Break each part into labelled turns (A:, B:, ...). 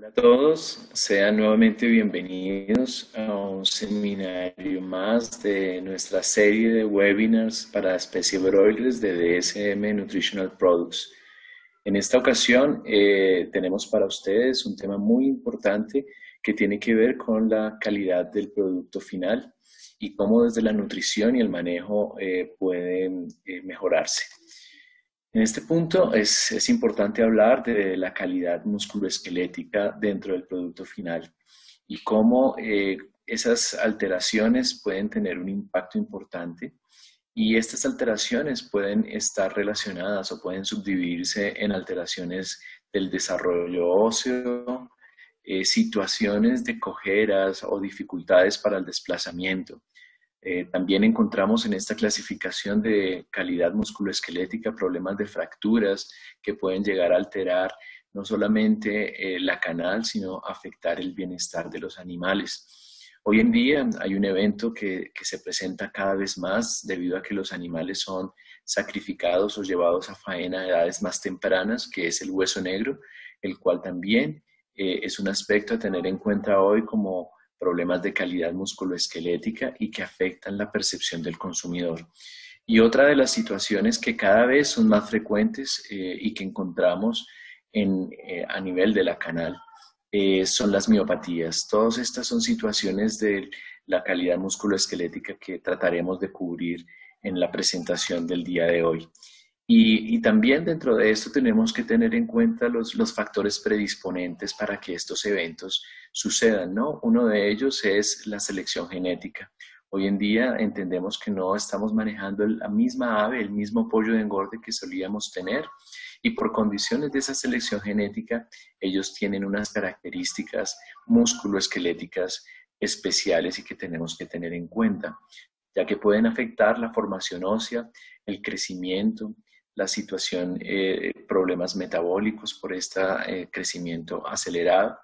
A: Hola a todos, sean nuevamente bienvenidos a un seminario más de nuestra serie de webinars para especie broilers de DSM Nutritional Products. En esta ocasión tenemos para ustedes un tema muy importante que tiene que ver con la calidad del producto final y cómo desde la nutrición y el manejo pueden mejorarse. En este punto es importante hablar de la calidad musculoesquelética dentro del producto final y cómo esas alteraciones pueden tener un impacto importante y estas alteraciones pueden estar relacionadas o pueden subdividirse en alteraciones del desarrollo óseo, situaciones de cojeras o dificultades para el desplazamiento. También encontramos en esta clasificación de calidad musculoesquelética problemas de fracturas que pueden llegar a alterar no solamente la canal, sino afectar el bienestar de los animales. Hoy en día hay un evento que se presenta cada vez más debido a que los animales son sacrificados o llevados a faena a edades más tempranas, que es el hueso negro, el cual también es un aspecto a tener en cuenta hoy como problemas de calidad musculoesquelética y que afectan la percepción del consumidor. Y otra de las situaciones que cada vez son más frecuentes y que encontramos a nivel de la canal son las miopatías. Todas estas son situaciones de la calidad musculoesquelética que trataremos de cubrir en la presentación del día de hoy. Y también dentro de esto tenemos que tener en cuenta los factores predisponentes para que estos eventos sucedan, ¿no? Uno de ellos es la selección genética. Hoy en día entendemos que no estamos manejando la misma ave, el mismo pollo de engorde que solíamos tener y por condiciones de esa selección genética ellos tienen unas características musculoesqueléticas especiales y que tenemos que tener en cuenta, ya que pueden afectar la formación ósea, el crecimiento, la situación, problemas metabólicos por este crecimiento acelerado.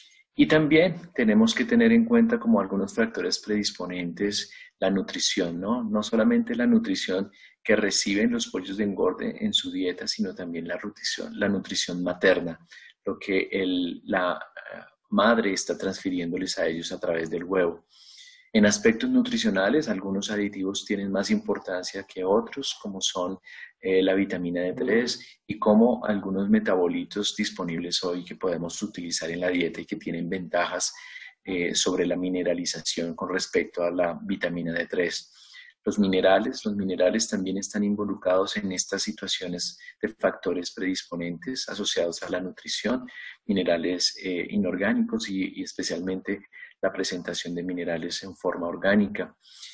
A: Y también tenemos que tener en cuenta como algunos factores predisponentes la nutrición, ¿no? No solamente la nutrición que reciben los pollos de engorde en su dieta, sino también la nutrición materna, lo que la madre está transfiriéndoles a ellos a través del huevo. En aspectos nutricionales, algunos aditivos tienen más importancia que otros, como son la vitamina D3 y como algunos metabolitos disponibles hoy que podemos utilizar en la dieta y que tienen ventajas sobre la mineralización con respecto a la vitamina D3. Los minerales también están involucrados en estas situaciones de factores predisponentes asociados a la nutrición, minerales inorgánicos y especialmente la presentación de minerales en forma orgánica.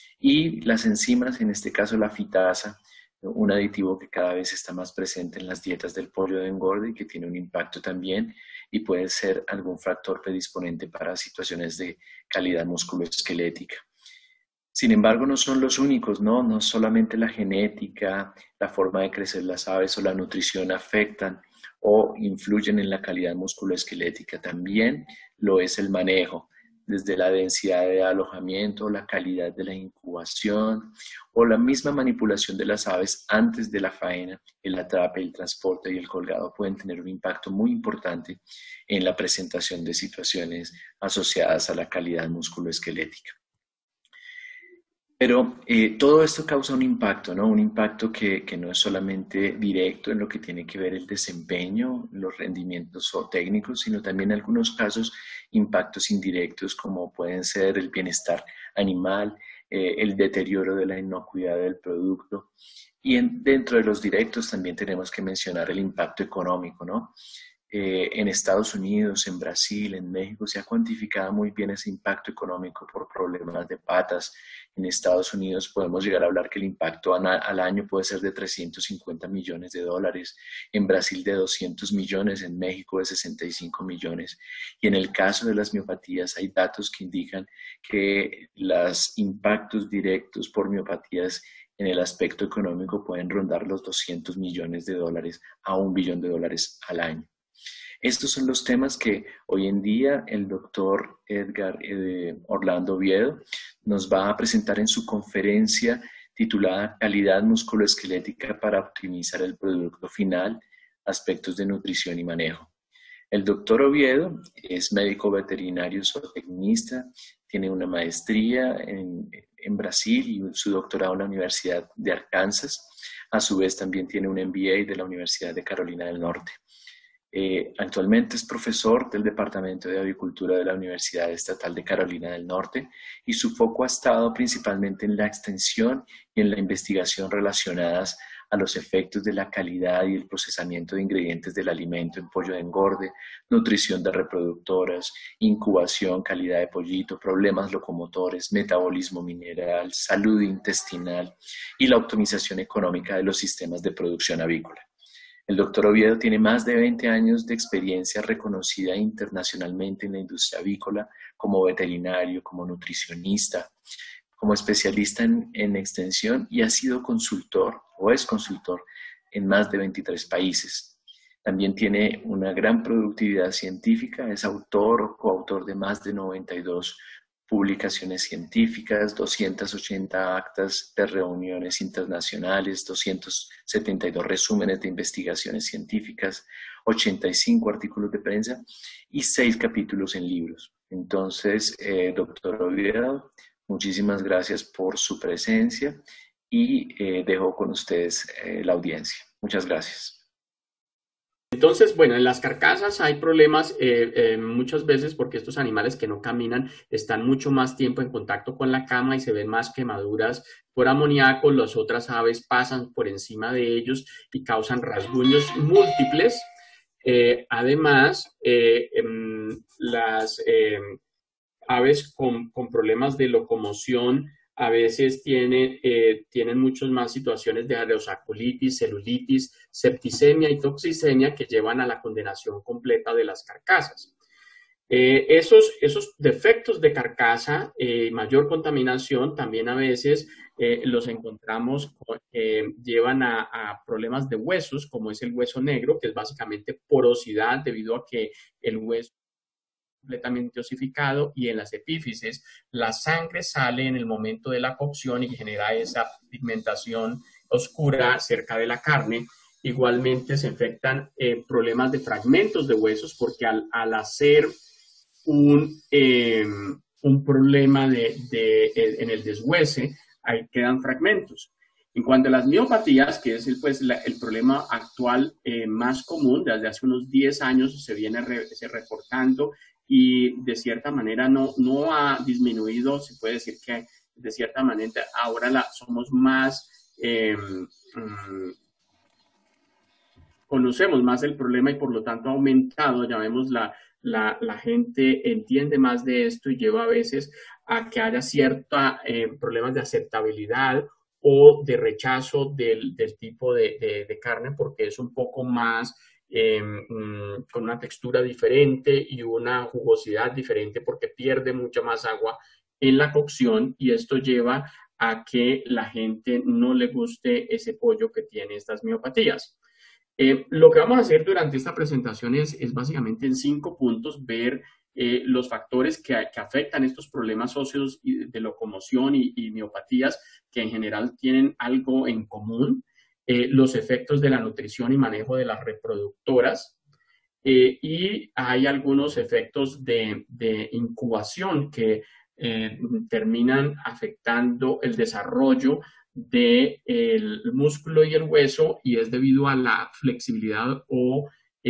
A: Y las enzimas, en este caso la fitasa, un aditivo que cada vez está más presente en las dietas del pollo de engorde y que tiene un impacto también y puede ser algún factor predisponente para situaciones de calidad musculoesquelética. Sin embargo, no son los únicos, ¿no? No solamente la genética, la forma de crecer las aves o la nutrición afectan o influyen en la calidad musculoesquelética, también lo es el manejo, desde la densidad de alojamiento, la calidad de la incubación o la misma manipulación de las aves antes de la faena, el atrape, el transporte y el colgado pueden tener un impacto muy importante en la presentación de situaciones asociadas a la calidad musculoesquelética. Pero todo esto causa un impacto, ¿no? Un impacto que no es solamente directo en lo que tiene que ver el desempeño, los rendimientos o técnicos, sino también en algunos casos impactos indirectos como pueden ser el bienestar animal, el deterioro de la inocuidad del producto. Y dentro de los directos también tenemos que mencionar el impacto económico, ¿no? En Estados Unidos, en Brasil, en México, se ha cuantificado muy bien ese impacto económico por problemas de patas. En Estados Unidos podemos llegar a hablar que el impacto al año puede ser de 350 millones de dólares, en Brasil de 200 millones, en México de 65 millones. Y en el caso de las miopatías hay datos que indican que los impactos directos por miopatías en el aspecto económico pueden rondar los 200 millones de dólares a $1 billón al año. Estos son los temas que hoy en día el doctor Edgar Orlando Oviedo nos va a presentar en su conferencia titulada Calidad musculoesquelética para optimizar el producto final, aspectos de nutrición y manejo. El doctor Oviedo es médico veterinario zootecnista, tiene una maestría en Brasil y su doctorado en la Universidad de Arkansas. A su vez también tiene un MBA de la Universidad de Carolina del Norte. Actualmente es profesor del Departamento de Avicultura de la Universidad Estatal de Carolina del Norte y su foco ha estado principalmente en la extensión y en la investigación relacionadas a los efectos de la calidad y el procesamiento de ingredientes del alimento en pollo de engorde, nutrición de reproductoras, incubación, calidad de pollito, problemas locomotores, metabolismo mineral, salud intestinal y la optimización económica de los sistemas de producción avícola. El doctor Oviedo tiene más de 20 años de experiencia reconocida internacionalmente en la industria avícola como veterinario, como nutricionista, como especialista en extensión y ha sido consultor o es consultor en más de 23 países. También tiene una gran productividad científica, es autor o coautor de más de 92 publicaciones científicas, 280 actas de reuniones internacionales, 272 resúmenes de investigaciones científicas, 85 artículos de prensa y 6 capítulos en libros. Entonces, doctor Oviedo, muchísimas gracias por su presencia y dejo con ustedes la audiencia. Muchas gracias.
B: Entonces, bueno, en las carcasas hay problemas muchas veces porque estos animales que no caminan están mucho más tiempo en contacto con la cama y se ven más quemaduras por amoníaco. Las otras aves pasan por encima de ellos y causan rasguños múltiples. Además, las aves con problemas de locomoción a veces tienen muchas más situaciones de aerosacolitis, celulitis, septicemia y toxicemia que llevan a la condenación completa de las carcasas. Esos defectos de carcasa, mayor contaminación, también a veces los encontramos, llevan a problemas de huesos, como es el hueso negro, que es básicamente porosidad debido a que el hueso completamente osificado y en las epífisis la sangre sale en el momento de la cocción y genera esa pigmentación oscura cerca de la carne. Igualmente se infectan problemas de fragmentos de huesos porque al hacer un problema en el deshuese, ahí quedan fragmentos. En cuanto a las miopatías, que es el problema actual más común, desde hace unos 10 años se viene reportando y de cierta manera no ha disminuido, se puede decir que de cierta manera ahora somos más, conocemos más el problema y por lo tanto ha aumentado, llamemos la gente entiende más de esto y lleva a veces a que haya ciertos problemas de aceptabilidad o de rechazo del tipo de carne porque es un poco más con una textura diferente y una jugosidad diferente porque pierde mucha más agua en la cocción y esto lleva a que la gente no le guste ese pollo que tiene estas miopatías. Lo que vamos a hacer durante esta presentación es básicamente en 5 puntos ver los factores que afectan estos problemas óseos de locomoción y miopatías que en general tienen algo en común, los efectos de la nutrición y manejo de las reproductoras y hay algunos efectos de incubación que terminan afectando el desarrollo del músculo y el hueso y es debido a la flexibilidad o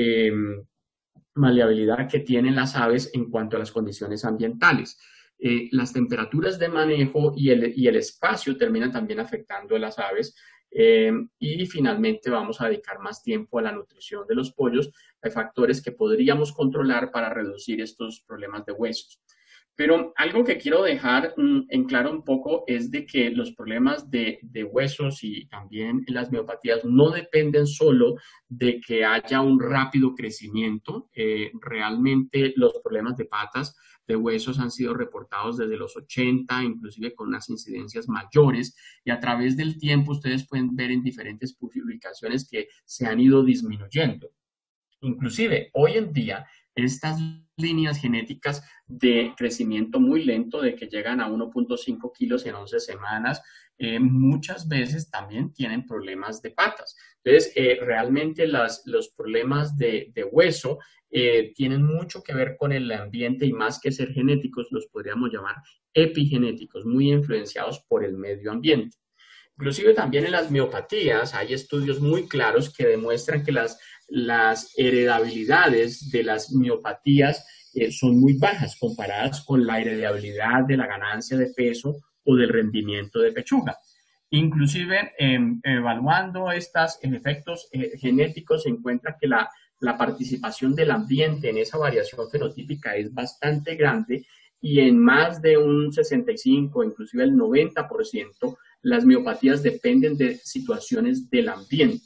B: maleabilidad que tienen las aves en cuanto a las condiciones ambientales. Las temperaturas de manejo y el espacio terminan también afectando a las aves y finalmente vamos a dedicar más tiempo a la nutrición de los pollos. Hay factores que podríamos controlar para reducir estos problemas de huesos. Pero algo que quiero dejar en claro un poco es de que los problemas de huesos y también las miopatías no dependen solo de que haya un rápido crecimiento. Realmente los problemas de patas, de huesos han sido reportados desde los 80, inclusive con unas incidencias mayores y a través del tiempo ustedes pueden ver en diferentes publicaciones que se han ido disminuyendo. Inclusive, hoy en día, estas líneas genéticas de crecimiento muy lento, de que llegan a 1.5 kilos en 11 semanas, muchas veces también tienen problemas de patas. Entonces, realmente los problemas de hueso tienen mucho que ver con el ambiente y más que ser genéticos, los podríamos llamar epigenéticos, muy influenciados por el medio ambiente. Inclusive también en las miopatías hay estudios muy claros que demuestran que las heredabilidades de las miopatías son muy bajas comparadas con la heredabilidad de la ganancia de peso o del rendimiento de pechuga. Inclusive, evaluando estos efectos genéticos, se encuentra que la participación del ambiente en esa variación fenotípica es bastante grande y en más de un 65, inclusive el 90%, las miopatías dependen de situaciones del ambiente.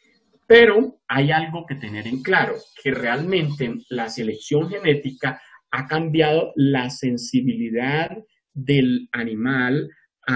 B: Pero hay algo que tener en claro, que realmente la selección genética ha cambiado la sensibilidad del animal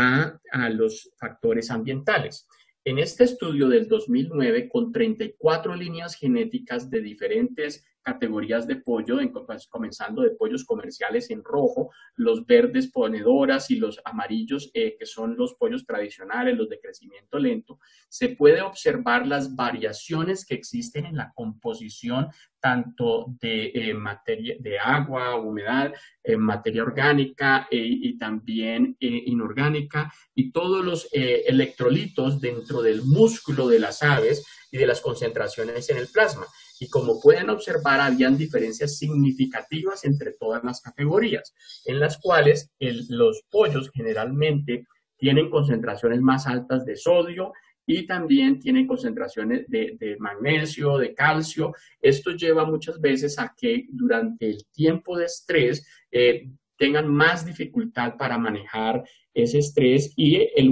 B: a los factores ambientales. En este estudio del 2009, con 34 líneas genéticas de diferentes categorías de pollo, comenzando de pollos comerciales en rojo, los verdes ponedoras y los amarillos, que son los pollos tradicionales, los de crecimiento lento, se puede observar las variaciones que existen en la composición tanto de materia, de agua, humedad, materia orgánica y también inorgánica, y todos los electrolitos dentro del músculo de las aves y de las concentraciones en el plasma. Y como pueden observar, habían diferencias significativas entre todas las categorías, en las cuales los pollos generalmente tienen concentraciones más altas de sodio y también tienen concentraciones de magnesio, de calcio. Esto lleva muchas veces a que durante el tiempo de estrés tengan más dificultad para manejar ese estrés y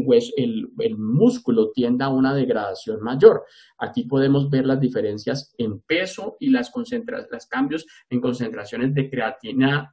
B: el músculo tienda a una degradación mayor. Aquí podemos ver las diferencias en peso y los cambios en concentraciones de creatina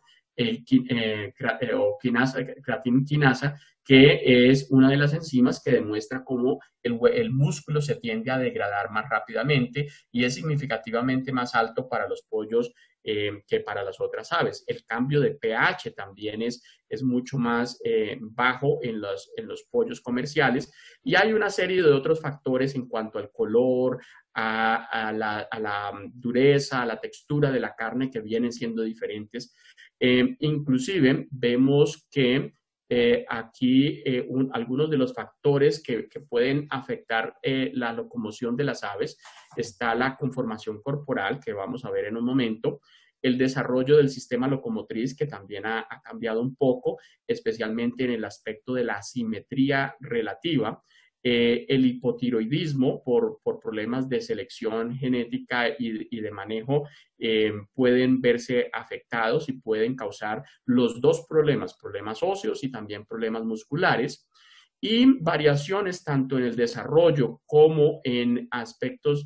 B: o creatina quinasa, que es una de las enzimas que demuestra cómo el músculo se tiende a degradar más rápidamente y es significativamente más alto para los pollos que para las otras aves. El cambio de pH también es mucho más bajo en los pollos comerciales y hay una serie de otros factores en cuanto al color, a la dureza, a la textura de la carne que vienen siendo diferentes. Inclusive vemos que aquí algunos de los factores que pueden afectar la locomoción de las aves está la conformación corporal, que vamos a ver en un momento, el desarrollo del sistema locomotriz, que también ha cambiado un poco, especialmente en el aspecto de la asimetría relativa, el hipotiroidismo por problemas de selección genética y de manejo pueden verse afectados y pueden causar los dos problemas óseos y también problemas musculares y variaciones tanto en el desarrollo como en aspectos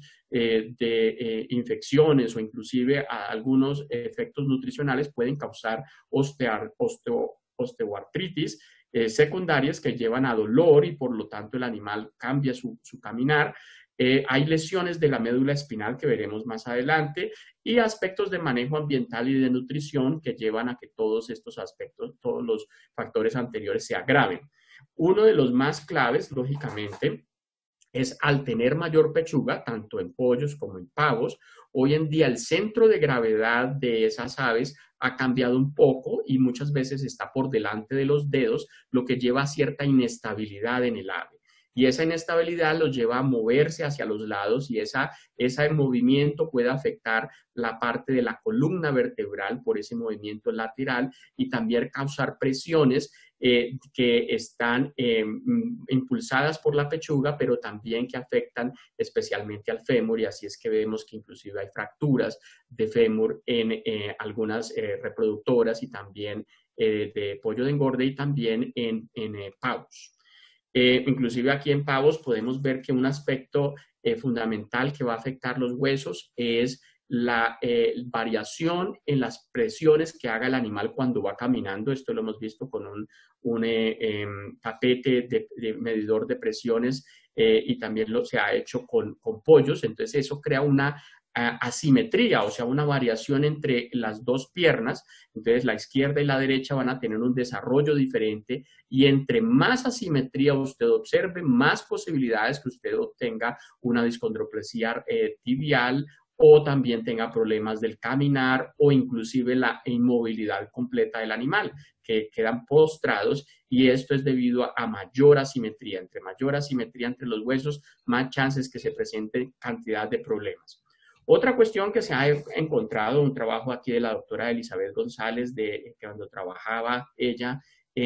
B: de infecciones o inclusive algunos efectos nutricionales pueden causar osteoartritis secundarias que llevan a dolor y por lo tanto el animal cambia su caminar. Hay lesiones de la médula espinal que veremos más adelante y aspectos de manejo ambiental y de nutrición que llevan a que todos estos aspectos, todos los factores anteriores se agraven. Uno de los más claves, lógicamente, es al tener mayor pechuga, tanto en pollos como en pavos, hoy en día el centro de gravedad de esas aves ha cambiado un poco y muchas veces está por delante de los dedos, lo que lleva a cierta inestabilidad en el ave. Y esa inestabilidad los lleva a moverse hacia los lados y ese movimiento puede afectar la parte de la columna vertebral por ese movimiento lateral y también causar presiones que están impulsadas por la pechuga, pero también que afectan especialmente al fémur y así es que vemos que inclusive hay fracturas de fémur en algunas reproductoras y también de pollo de engorde y también en pavos. Inclusive aquí en pavos podemos ver que un aspecto fundamental que va a afectar los huesos es la variación en las presiones que haga el animal cuando va caminando. Esto lo hemos visto con un tapete de medidor de presiones y también se ha hecho con pollos. Entonces eso crea una asimetría, o sea, una variación entre las dos piernas. Entonces la izquierda y la derecha van a tener un desarrollo diferente y entre más asimetría usted observe, más posibilidades que usted obtenga una discondroplasia tibial o también tenga problemas del caminar o inclusive la inmovilidad completa del animal, que quedan postrados, y esto es debido a mayor asimetría. Entre mayor asimetría entre los huesos, más chances que se presente cantidad de problemas. Otra cuestión que se ha encontrado, un trabajo aquí de la doctora Elizabeth González, de cuando trabajaba ella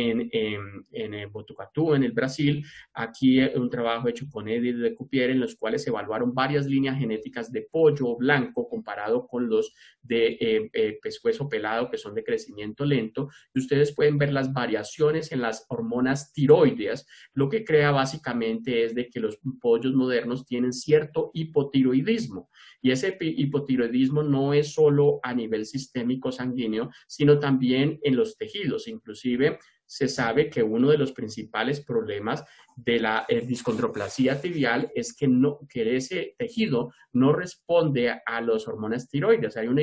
B: en Botucatu, en el Brasil. Aquí un trabajo hecho con Edith de Cupier, en los cuales se evaluaron varias líneas genéticas de pollo blanco comparado con los de pescuezo pelado, que son de crecimiento lento, y ustedes pueden ver las variaciones en las hormonas tiroideas. Lo que crea básicamente es de que los pollos modernos tienen cierto hipotiroidismo, y ese hipotiroidismo no es solo a nivel sistémico sanguíneo, sino también en los tejidos. Inclusive se sabe que uno de los principales problemas de la discondroplasia tibial es que ese tejido no responde a las hormonas tiroides. Hay un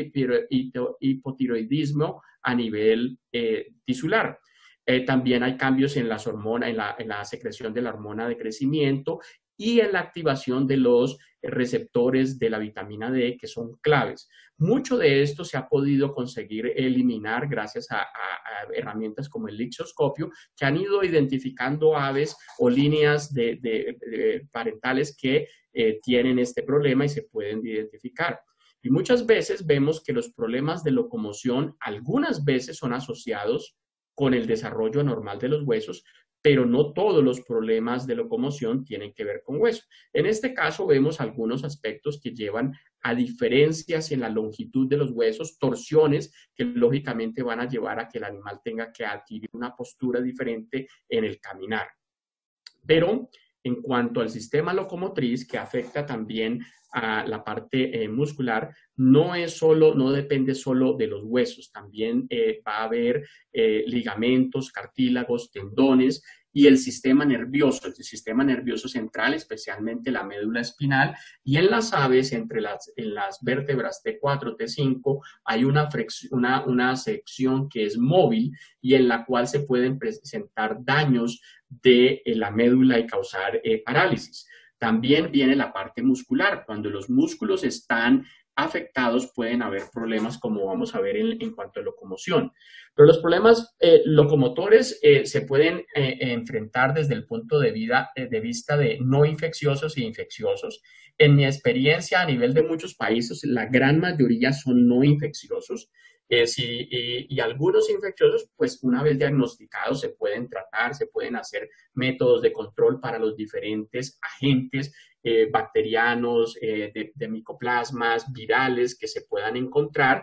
B: hipotiroidismo a nivel tisular. También hay cambios en las hormonas, en la secreción de la hormona de crecimiento y en la activación de los receptores de la vitamina D, que son claves. Mucho de esto se ha podido conseguir eliminar gracias a herramientas como el lixoscopio, que han ido identificando aves o líneas parentales que tienen este problema y se pueden identificar. Y muchas veces vemos que los problemas de locomoción algunas veces son asociados con el desarrollo normal de los huesos, pero no todos los problemas de locomoción tienen que ver con hueso. En este caso vemos algunos aspectos que llevan a diferencias en la longitud de los huesos, torsiones que lógicamente van a llevar a que el animal tenga que adquirir una postura diferente en el caminar. Pero en cuanto al sistema locomotriz, que afecta también a la parte muscular, no depende solo de los huesos, también va a haber ligamentos, cartílagos, tendones y el sistema nervioso central, especialmente la médula espinal, y en las aves, en las vértebras T4, T5, hay una sección que es móvil y en la cual se pueden presentar daños de la médula y causar parálisis. También viene la parte muscular. Cuando los músculos están afectados pueden haber problemas, como vamos a ver en cuanto a locomoción. Pero los problemas locomotores se pueden enfrentar desde el punto de vista de no infecciosos e infecciosos. En mi experiencia a nivel de muchos países, la gran mayoría son no infecciosos. Y algunos infecciosos, pues una vez diagnosticados, se pueden tratar, se pueden hacer métodos de control para los diferentes agentes bacterianos, de micoplasmas, virales que se puedan encontrar.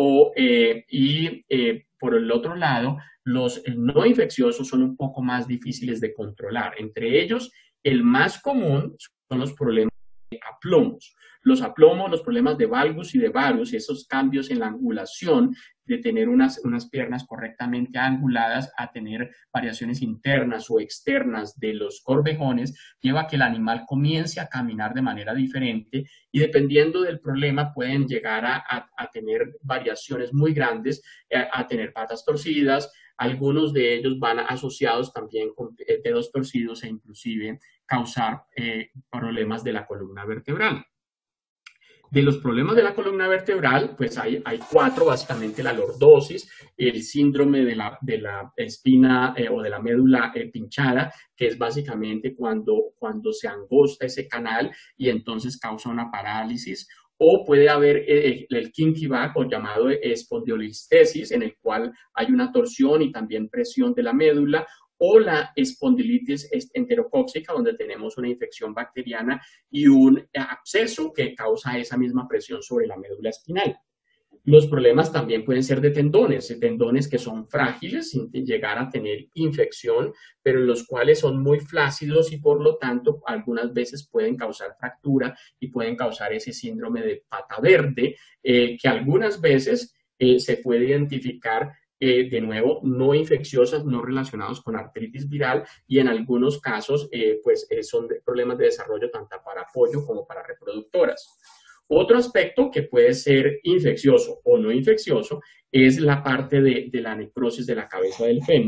B: Por el otro lado, los no infecciosos son un poco más difíciles de controlar. Entre ellos, el más común son los problemas de aplomos. Los aplomos, los problemas de valgus y de varus, esos cambios en la angulación, de tener unas piernas correctamente anguladas a tener variaciones internas o externas de los corvejones, lleva a que el animal comience a caminar de manera diferente y dependiendo del problema pueden llegar a tener variaciones muy grandes, a tener patas torcidas. Algunos de ellos van asociados también con dedos torcidos e inclusive causar problemas de la columna vertebral. De los problemas de la columna vertebral, pues hay 4, básicamente la lordosis, el síndrome de la espina o de la médula pinchada, que es básicamente cuando se angosta ese canal y entonces causa una parálisis. O puede haber el kinky back o llamado espondilolistesis, en el cual hay una torsión y también presión de la médula, o la espondilitis enterocóxica, donde tenemos una infección bacteriana y un absceso que causa esa misma presión sobre la médula espinal. Los problemas también pueden ser de tendones que son frágiles sin llegar a tener infección, pero en los cuales son muy flácidos y por lo tanto algunas veces pueden causar fractura y pueden causar ese síndrome de pata verde, que algunas veces se puede identificar de nuevo, no infecciosas, no relacionados con artritis viral y en algunos casos son problemas de desarrollo tanto para pollo como para reproductoras. Otro aspecto que puede ser infeccioso o no infeccioso es la parte de la necrosis de la cabeza del fémur,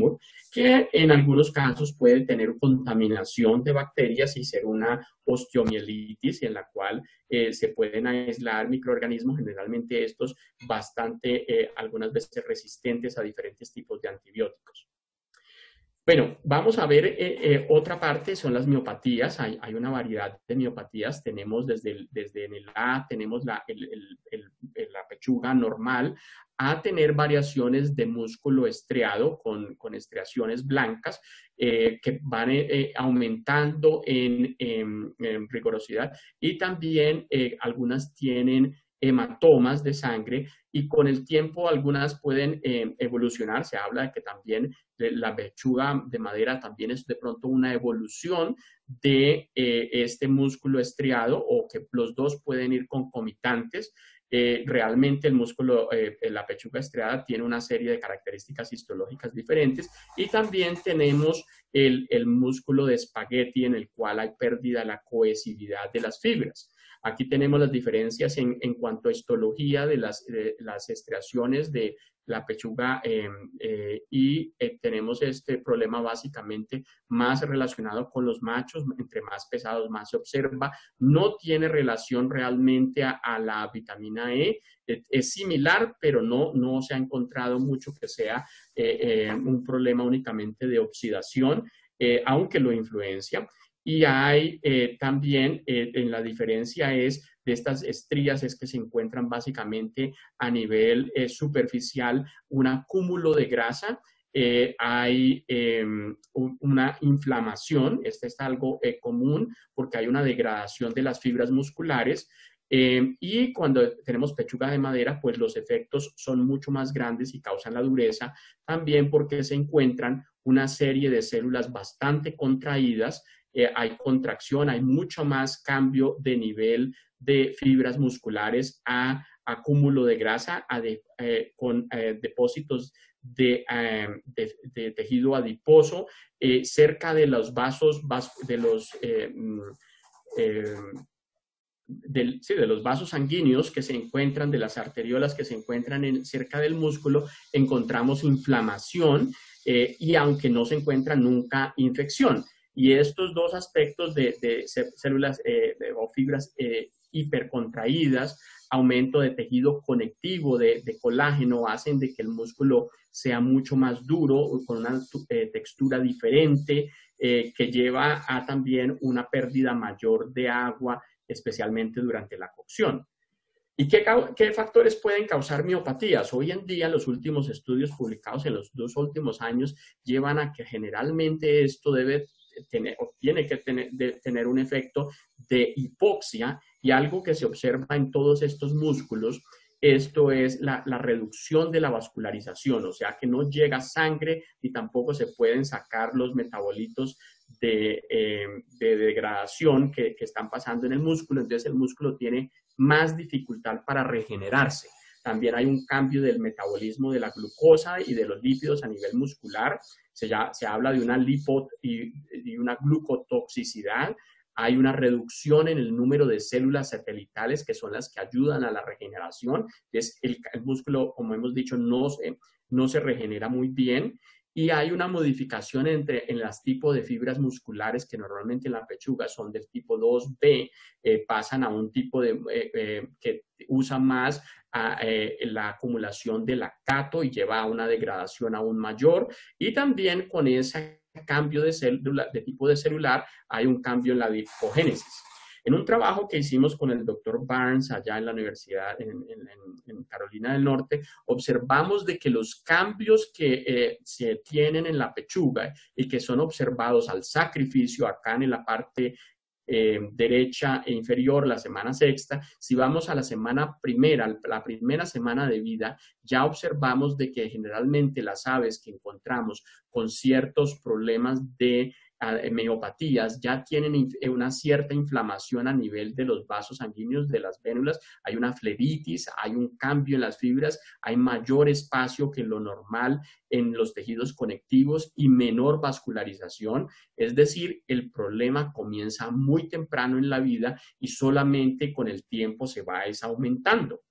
B: que en algunos casos puede tener contaminación de bacterias y ser una osteomielitis en la cual se pueden aislar microorganismos, generalmente estos bastante, algunas veces resistentes a diferentes tipos de antibióticos. Bueno, vamos a ver otra parte, son las miopatías. Hay una variedad de miopatías. Tenemos desde en el A, tenemos la pechuga normal, a tener variaciones de músculo estriado con estriaciones blancas que van aumentando en rigorosidad, y también algunas tienen hematomas de sangre, y con el tiempo algunas pueden evolucionar. Se habla de que también la pechuga de madera también es de pronto una evolución de este músculo estriado, o que los dos pueden ir concomitantes. Realmente el músculo, la pechuga estriada tiene una serie de características histológicas diferentes, y también tenemos el músculo de espagueti, en el cual hay pérdida de la cohesividad de las fibras. Aquí tenemos las diferencias en cuanto a histología de las estriaciones de la pechuga y tenemos este problema básicamente más relacionado con los machos. Entre más pesados, más se observa. No tiene relación realmente a la vitamina E. Es similar, pero no se ha encontrado mucho que sea un problema únicamente de oxidación, aunque lo influencia. Y hay también, en la diferencia es de estas estrías, es que se encuentran básicamente a nivel superficial un acúmulo de grasa. Hay una inflamación. Este es algo común porque hay una degradación de las fibras musculares. Y cuando tenemos pechuga de madera, pues los efectos son mucho más grandes y causan la dureza, también porque se encuentran una serie de células bastante contraídas. Hay contracción, hay mucho más cambio de nivel de fibras musculares a acúmulo de grasa, con depósitos de tejido adiposo cerca de los vasos, de los vasos sanguíneos que se encuentran, de las arteriolas que se encuentran cerca del músculo. Encontramos inflamación y aunque no se encuentra nunca infección. Y estos dos aspectos de células o fibras hipercontraídas, aumento de tejido conectivo de colágeno, hacen de que el músculo sea mucho más duro, con una textura diferente, que lleva a también una pérdida mayor de agua, especialmente durante la cocción. ¿Y qué factores pueden causar miopatías? Hoy en día, los últimos estudios publicados en los 2 últimos años llevan a que generalmente esto tiene que tener un efecto de hipoxia, y algo que se observa en todos estos músculos, esto es la reducción de la vascularización, o sea que no llega sangre y tampoco se pueden sacar los metabolitos de degradación que están pasando en el músculo. Entonces el músculo tiene más dificultad para regenerarse. También hay un cambio del metabolismo de la glucosa y de los lípidos a nivel muscular. Se habla de una y una glucotoxicidad. Hay una reducción en el número de células satelitales, que son las que ayudan a la regeneración. Entonces, el músculo, como hemos dicho, no se regenera muy bien. Y hay una modificación en los tipos de fibras musculares, que normalmente en la pechuga son del tipo 2B, pasan a un tipo que usa más la acumulación de lactato y lleva a una degradación aún mayor. Y también con ese cambio de tipo de celular hay un cambio en la lipogénesis. En un trabajo que hicimos con el doctor Barnes allá en la universidad en Carolina del Norte, observamos de que los cambios que se tienen en la pechuga y que son observados al sacrificio acá en la parte derecha e inferior, la semana sexta, si vamos a la primera semana de vida, ya observamos de que generalmente las aves que encontramos con ciertos problemas de miopatías ya tienen una cierta inflamación a nivel de los vasos sanguíneos, de las vénulas. Hay una flebititis, hay un cambio en las fibras, hay mayor espacio que lo normal en los tejidos conectivos y menor vascularización. Es decir, el problema comienza muy temprano en la vida y solamente con el tiempo se va aumentando.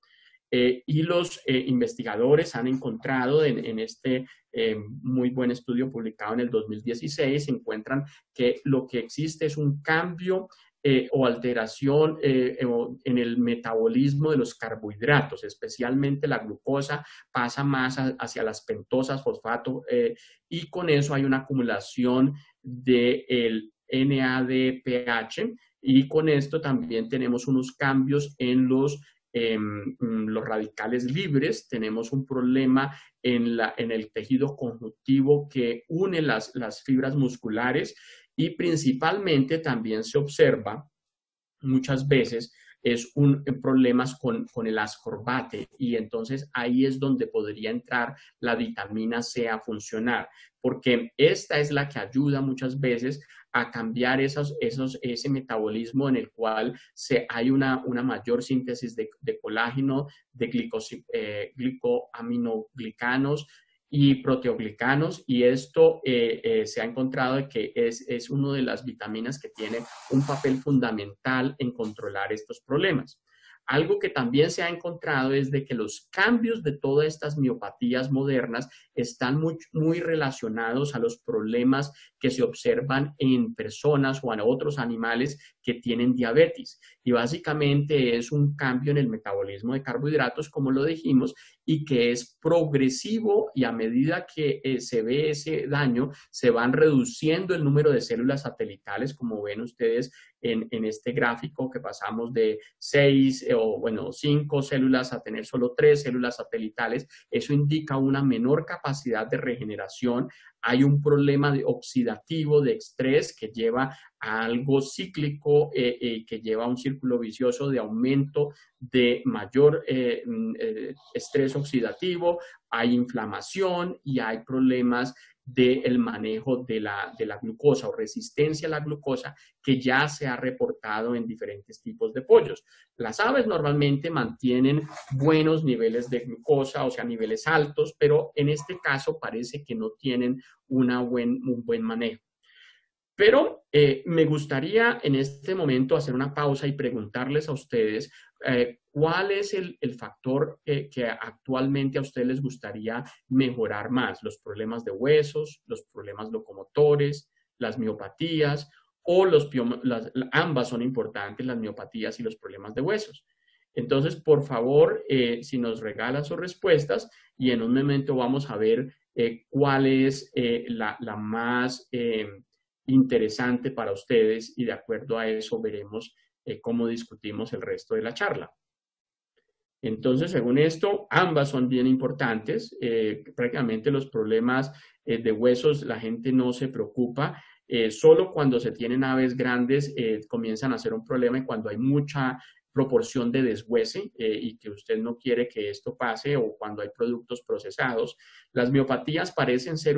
B: Y los investigadores han encontrado en este muy buen estudio publicado en el 2016, encuentran que lo que existe es un cambio o alteración en el metabolismo de los carbohidratos, especialmente la glucosa pasa más hacia las pentosas, fosfato, y con eso hay una acumulación del NADPH, y con esto también tenemos unos cambios en los radicales libres, tenemos un problema en el tejido conjuntivo que une las fibras musculares, y principalmente también se observa muchas veces problemas con el ascorbate, y entonces ahí es donde podría entrar la vitamina C a funcionar, porque esta es la que ayuda muchas veces a cambiar ese metabolismo en el cual hay una mayor síntesis de colágeno, de glicoaminoglicanos y proteoglicanos, y esto se ha encontrado que es una de las vitaminas que tiene un papel fundamental en controlar estos problemas. Algo que también se ha encontrado es de que los cambios de todas estas miopatías modernas están muy relacionados a los problemas que se observan en personas o en otros animales que tienen diabetes. Y básicamente es un cambio en el metabolismo de carbohidratos, como lo dijimos, y que es progresivo, y a medida que se ve ese daño, se van reduciendo el número de células satelitales, como ven ustedes en este gráfico, que pasamos de 5 células a tener solo 3 células satelitales. Eso indica una menor capacidad de regeneración. Hay un problema oxidativo de estrés que lleva a algo cíclico, que lleva a un círculo vicioso de aumento de mayor estrés oxidativo. Hay inflamación y hay problemas del manejo de la glucosa o resistencia a la glucosa, que ya se ha reportado en diferentes tipos de pollos. Las aves normalmente mantienen buenos niveles de glucosa, o sea, niveles altos, pero en este caso parece que no tienen un buen manejo. Pero me gustaría en este momento hacer una pausa y preguntarles a ustedes cuál es el factor que actualmente a ustedes les gustaría mejorar más: los problemas de huesos, los problemas locomotores, las miopatías, o ambas son importantes, las miopatías y los problemas de huesos. Entonces, por favor, si nos regalan sus respuestas, y en un momento vamos a ver cuál es la más interesante para ustedes, y de acuerdo a eso veremos cómo discutimos el resto de la charla. Entonces, según esto, ambas son bien importantes. Prácticamente los problemas de huesos, la gente no se preocupa. Solo cuando se tienen aves grandes comienzan a ser un problema, y cuando hay mucha proporción de deshuese y que usted no quiere que esto pase, o cuando hay productos procesados. Las miopatías parecen ser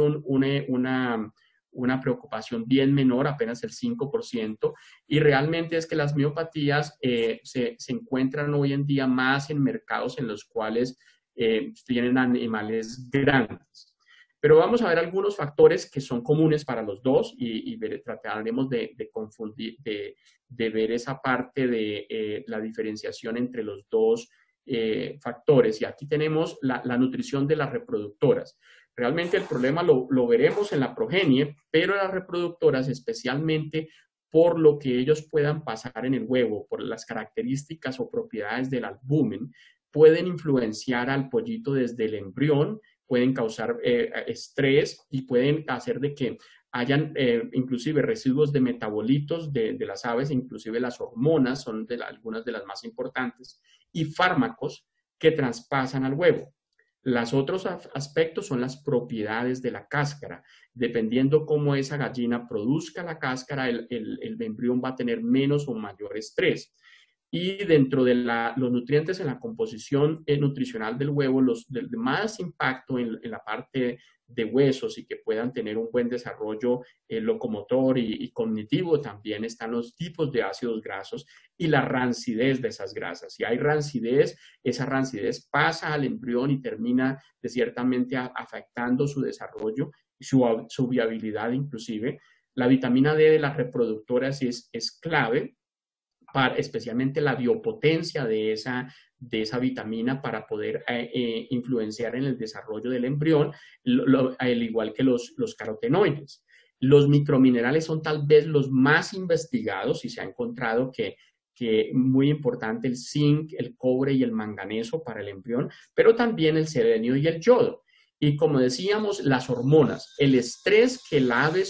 B: una preocupación bien menor, apenas el 5%, y realmente es que las miopatías se encuentran hoy en día más en mercados en los cuales tienen animales grandes. Pero vamos a ver algunos factores que son comunes para los dos, y trataremos de ver esa parte de la diferenciación entre los dos factores. Y aquí tenemos la nutrición de las reproductoras. Realmente el problema lo veremos en la progenie, pero las reproductoras, especialmente por lo que ellos puedan pasar en el huevo, por las características o propiedades del albúmen, pueden influenciar al pollito desde el embrión, pueden causar estrés, y pueden hacer de que hayan inclusive residuos de metabolitos de las aves, inclusive las hormonas son algunas de las más importantes, y fármacos que traspasan al huevo. Los otros aspectos son las propiedades de la cáscara. Dependiendo cómo esa gallina produzca la cáscara, el embrión va a tener menos o mayor estrés. Y dentro de los nutrientes en la composición nutricional del huevo, los de más impacto en la parte de huesos, y que puedan tener un buen desarrollo locomotor y cognitivo, también están los tipos de ácidos grasos y la rancidez de esas grasas. Si hay rancidez, esa rancidez pasa al embrión y termina de ciertamente afectando su desarrollo y su viabilidad inclusive. La vitamina D de las reproductoras es clave, especialmente la biopotencia de de esa vitamina para poder influenciar en el desarrollo del embrión, al igual que los carotenoides. Los microminerales son tal vez los más investigados y se ha encontrado que muy importante el zinc, el cobre y el manganeso para el embrión, pero también el selenio y el yodo. Y como decíamos, las hormonas, el estrés que el ave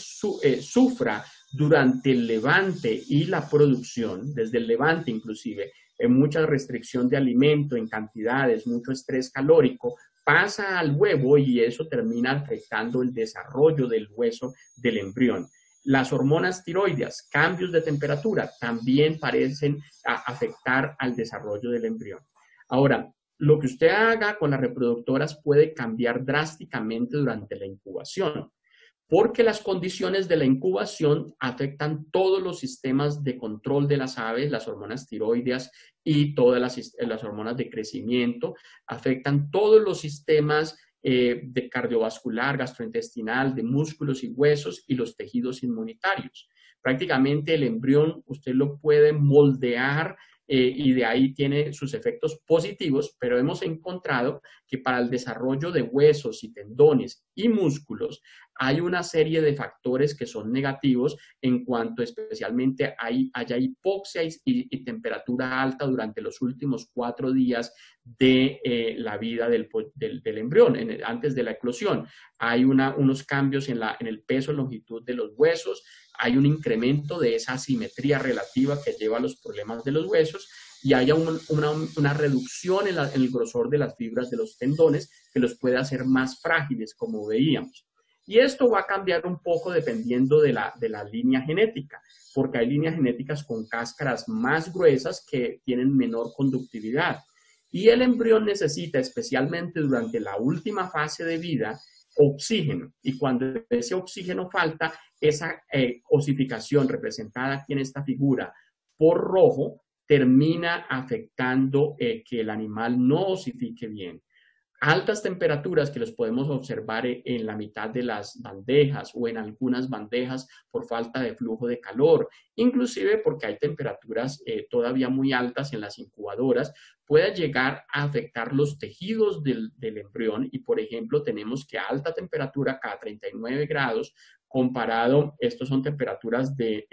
B: sufra durante el levante y la producción, desde el levante inclusive, en mucha restricción de alimento, en cantidades, mucho estrés calórico, pasa al huevo y eso termina afectando el desarrollo del hueso del embrión. Las hormonas tiroideas, cambios de temperatura, también parecen afectar al desarrollo del embrión. Ahora, lo que usted haga con las reproductoras puede cambiar drásticamente durante la incubación, porque las condiciones de la incubación afectan todos los sistemas de control de las aves, las hormonas tiroideas y todas las hormonas de crecimiento, afectan todos los sistemas de cardiovascular, gastrointestinal, de músculos y huesos y los tejidos inmunitarios. Prácticamente el embrión usted lo puede moldear y de ahí tiene sus efectos positivos, pero hemos encontrado que para el desarrollo de huesos y tendones y músculos hay una serie de factores que son negativos en cuanto especialmente haya hipoxia y temperatura alta durante los últimos 4 días de la vida del embrión, antes de la eclosión. Hay unos cambios en el peso, longitud de los huesos, hay un incremento de esa asimetría relativa que lleva a los problemas de los huesos y haya una reducción en el grosor de las fibras de los tendones que los puede hacer más frágiles, como veíamos. Y esto va a cambiar un poco dependiendo de la línea genética, porque hay líneas genéticas con cáscaras más gruesas que tienen menor conductividad. Y el embrión necesita, especialmente durante la última fase de vida, oxígeno. Y cuando ese oxígeno falta, esa osificación representada aquí en esta figura por rojo termina afectando que el animal no osifique bien. Altas temperaturas que los podemos observar en la mitad de las bandejas o en algunas bandejas por falta de flujo de calor, inclusive porque hay temperaturas todavía muy altas en las incubadoras, puede llegar a afectar los tejidos del embrión y, por ejemplo, tenemos que a alta temperatura, cada 39 grados, comparado, estos son temperaturas de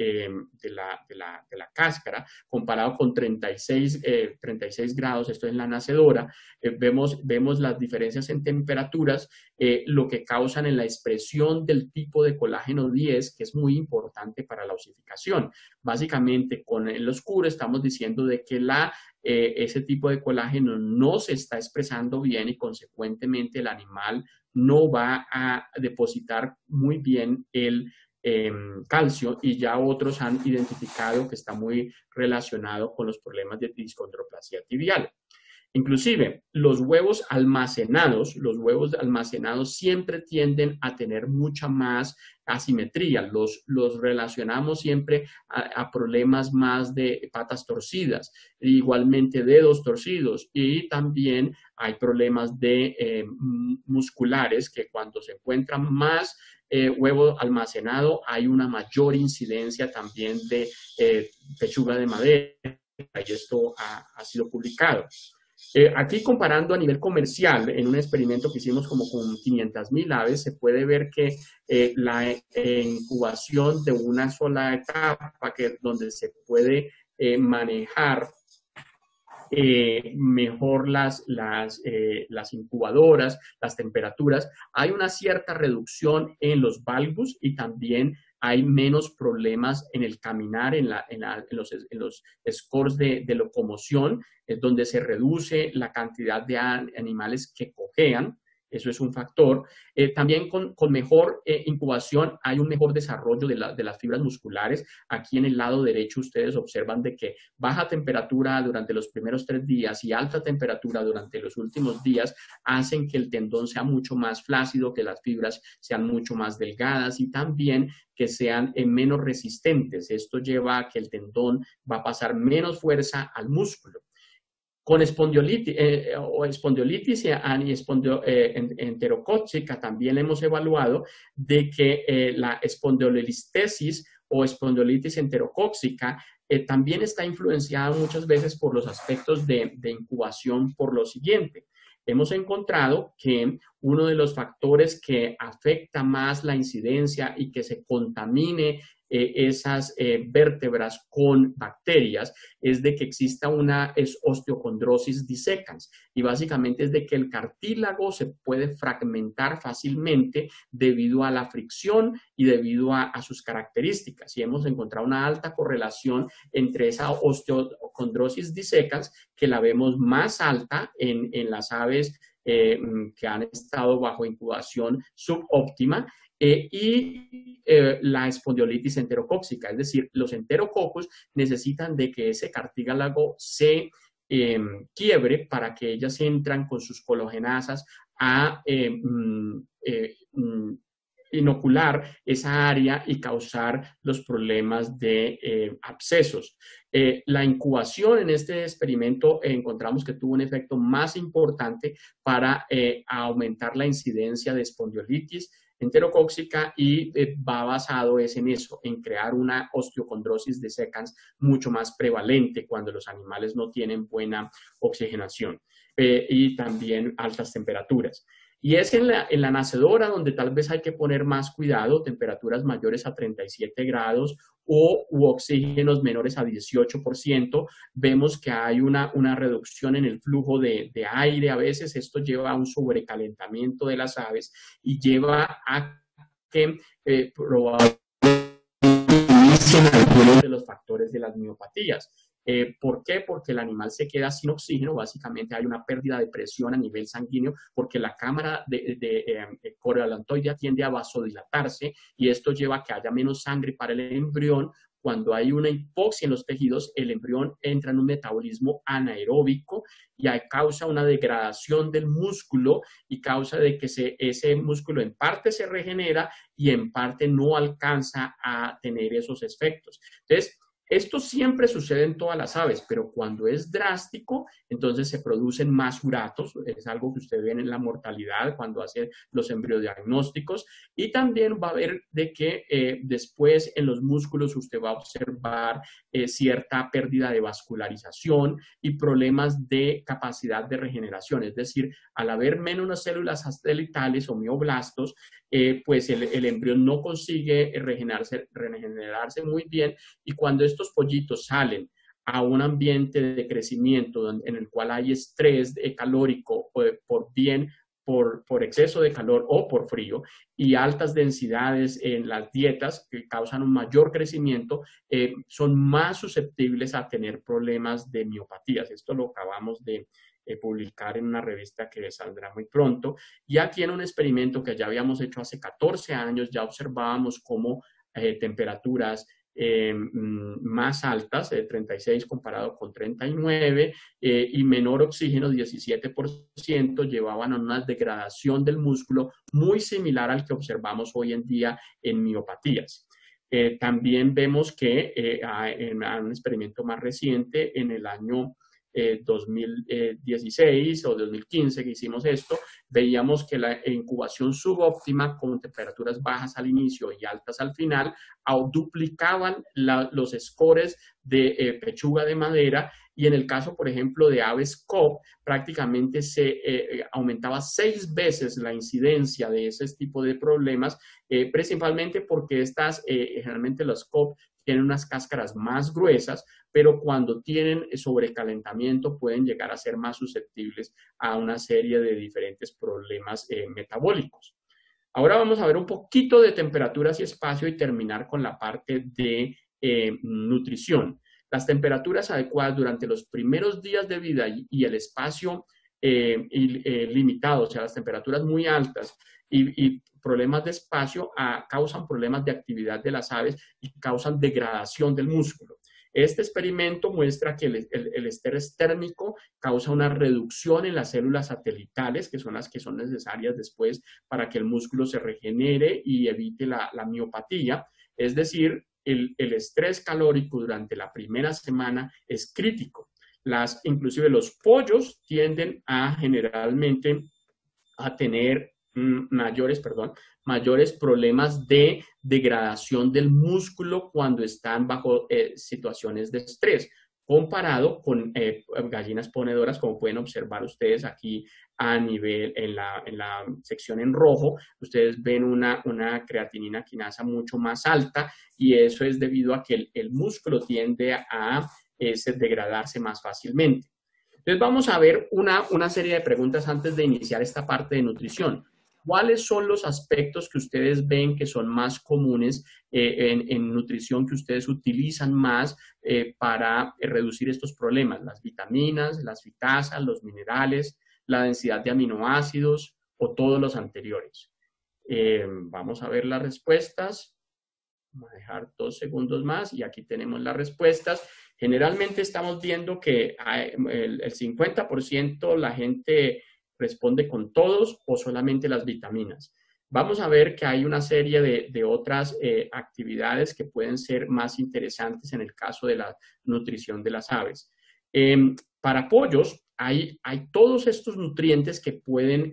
B: la cáscara, comparado con 36 grados, esto es la nacedora, vemos las diferencias en temperaturas, lo que causan en la expresión del tipo de colágeno 10, que es muy importante para la osificación. Básicamente, con el oscuro estamos diciendo de que ese tipo de colágeno no se está expresando bien y consecuentemente el animal no va a depositar muy bien el calcio y ya otros han identificado que está muy relacionado con los problemas de discondroplasia tibial. Inclusive, los huevos almacenados siempre tienden a tener mucha más asimetría. Los relacionamos siempre a problemas más de patas torcidas, igualmente dedos torcidos y también hay problemas de musculares que cuando se encuentran más huevo almacenado hay una mayor incidencia también de pechuga de madera y esto ha sido publicado. Aquí comparando a nivel comercial, en un experimento que hicimos como con 500,000 aves, se puede ver que la incubación de una sola etapa, donde se puede manejar mejor las incubadoras, las temperaturas, hay una cierta reducción en los valgus y también hay menos problemas en el caminar, en los scores de locomoción, es donde se reduce la cantidad de animales que cojean. Eso es un factor. También con mejor incubación hay un mejor desarrollo de las fibras musculares. Aquí en el lado derecho ustedes observan de que baja temperatura durante los primeros 3 días y alta temperatura durante los últimos días hacen que el tendón sea mucho más flácido, que las fibras sean mucho más delgadas y también que sean menos resistentes. Esto lleva a que el tendón va a pasar menos fuerza al músculo. Con espondiolitis enterocóxica también hemos evaluado de que la espondilolistesis o espondilitis enterocóxica también está influenciada muchas veces por los aspectos de incubación por lo siguiente. Hemos encontrado que uno de los factores que afecta más la incidencia y que se contamine esas vértebras con bacterias es de que exista una osteocondrosis dissecans, y básicamente es de que el cartílago se puede fragmentar fácilmente debido a la fricción y debido a sus características, y hemos encontrado una alta correlación entre esa osteocondrosis dissecans, que la vemos más alta en las aves que han estado bajo incubación subóptima, la espondiolitis enterocóxica, es decir, los enterococos necesitan de que ese cartílago se quiebre para que ellas entran con sus cologenasas a inocular esa área y causar los problemas de abscesos. La incubación en este experimento encontramos que tuvo un efecto más importante para aumentar la incidencia de espondiolitis enterocóxica, y va basado en eso, en crear una osteocondrosis dissecans mucho más prevalente cuando los animales no tienen buena oxigenación y también altas temperaturas. Y es en la nacedora donde tal vez hay que poner más cuidado, temperaturas mayores a 37 grados u oxígenos menores a 18%, vemos que hay una reducción en el flujo de aire. A veces esto lleva a un sobrecalentamiento de las aves y lleva a que probablemente algunos de los factores de las miopatías. ¿Por qué? Porque el animal se queda sin oxígeno, básicamente hay una pérdida de presión a nivel sanguíneo, porque la cámara de coralantoidea tiende a vasodilatarse, y esto lleva a que haya menos sangre para el embrión. Cuando hay una hipoxia en los tejidos, el embrión entra en un metabolismo anaeróbico y causa una degradación del músculo, y causa de que ese músculo en parte se regenera y en parte no alcanza a tener esos efectos. Entonces, esto siempre sucede en todas las aves, pero cuando es drástico, entonces se producen más uratos. Es algo que usted ve en la mortalidad cuando hace los embriodiagnósticos, y también va a ver de que después en los músculos usted va a observar cierta pérdida de vascularización y problemas de capacidad de regeneración. Es decir, al haber menos células satelitales o mioblastos, pues el embrión no consigue regenerarse muy bien, y cuando estos pollitos salen a un ambiente de crecimiento en el cual hay estrés calórico por exceso de calor o por frío, y altas densidades en las dietas que causan un mayor crecimiento, son más susceptibles a tener problemas de miopatías. Esto lo acabamos de publicar en una revista que saldrá muy pronto. Y aquí en un experimento que ya habíamos hecho hace 14 años, ya observábamos cómo temperaturas más altas, 36 comparado con 39, y menor oxígeno, 17%, llevaban a una degradación del músculo muy similar al que observamos hoy en día en miopatías. También vemos que en un experimento más reciente, en el año 2016 o 2015 que hicimos esto, veíamos que la incubación subóptima con temperaturas bajas al inicio y altas al final duplicaban los scores de pechuga de madera, y en el caso, por ejemplo, de aves COP, prácticamente se aumentaba 6 veces la incidencia de ese tipo de problemas, principalmente porque generalmente los COP tienen unas cáscaras más gruesas, pero cuando tienen sobrecalentamiento pueden llegar a ser más susceptibles a una serie de diferentes problemas metabólicos. Ahora vamos a ver un poquito de temperaturas y espacio y terminar con la parte de nutrición. Las temperaturas adecuadas durante los primeros días de vida y el espacio limitado, o sea, las temperaturas muy altas y problemas de espacio causan problemas de actividad de las aves y causan degradación del músculo. Este experimento muestra que el estrés térmico causa una reducción en las células satelitales, que son las que son necesarias después para que el músculo se regenere y evite la miopatía. Es decir, el estrés calórico durante la primera semana es crítico. Inclusive los pollos tienden a generalmente a tener mayores problemas de degradación del músculo cuando están bajo situaciones de estrés, comparado con gallinas ponedoras, como pueden observar ustedes aquí a nivel, en la sección en rojo, ustedes ven una creatinina quinasa mucho más alta, y eso es debido a que el músculo tiende a degradarse más fácilmente. Entonces vamos a ver una serie de preguntas antes de iniciar esta parte de nutrición. ¿Cuáles son los aspectos que ustedes ven que son más comunes en nutrición, que ustedes utilizan más para reducir estos problemas? Las vitaminas, las fitasas, los minerales, la densidad de aminoácidos o todos los anteriores. Vamos a ver las respuestas. Vamos a dejar 2 segundos más y aquí tenemos las respuestas. Generalmente estamos viendo que el 50% la gente responde con todos o solamente las vitaminas. Vamos a ver que hay una serie de otras actividades que pueden ser más interesantes en el caso de la nutrición de las aves. Para pollos hay todos estos nutrientes que pueden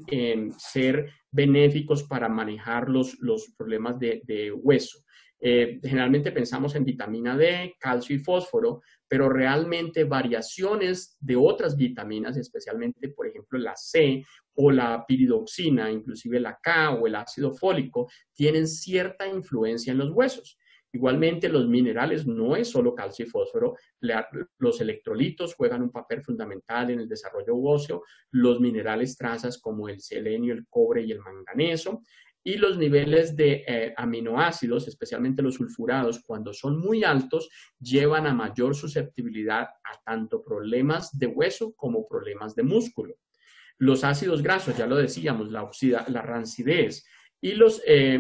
B: ser benéficos para manejar los problemas de hueso. Generalmente pensamos en vitamina D, calcio y fósforo, pero realmente variaciones de otras vitaminas, especialmente, por ejemplo, la C o la piridoxina, inclusive la K o el ácido fólico, tienen cierta influencia en los huesos. Igualmente, los minerales no es solo calcio y fósforo, los electrolitos juegan un papel fundamental en el desarrollo óseo, los minerales trazas como el selenio, el cobre y el manganeso, y los niveles de aminoácidos, especialmente los sulfurados, cuando son muy altos, llevan a mayor susceptibilidad a tanto problemas de hueso como problemas de músculo. Los ácidos grasos, ya lo decíamos, la rancidez, y los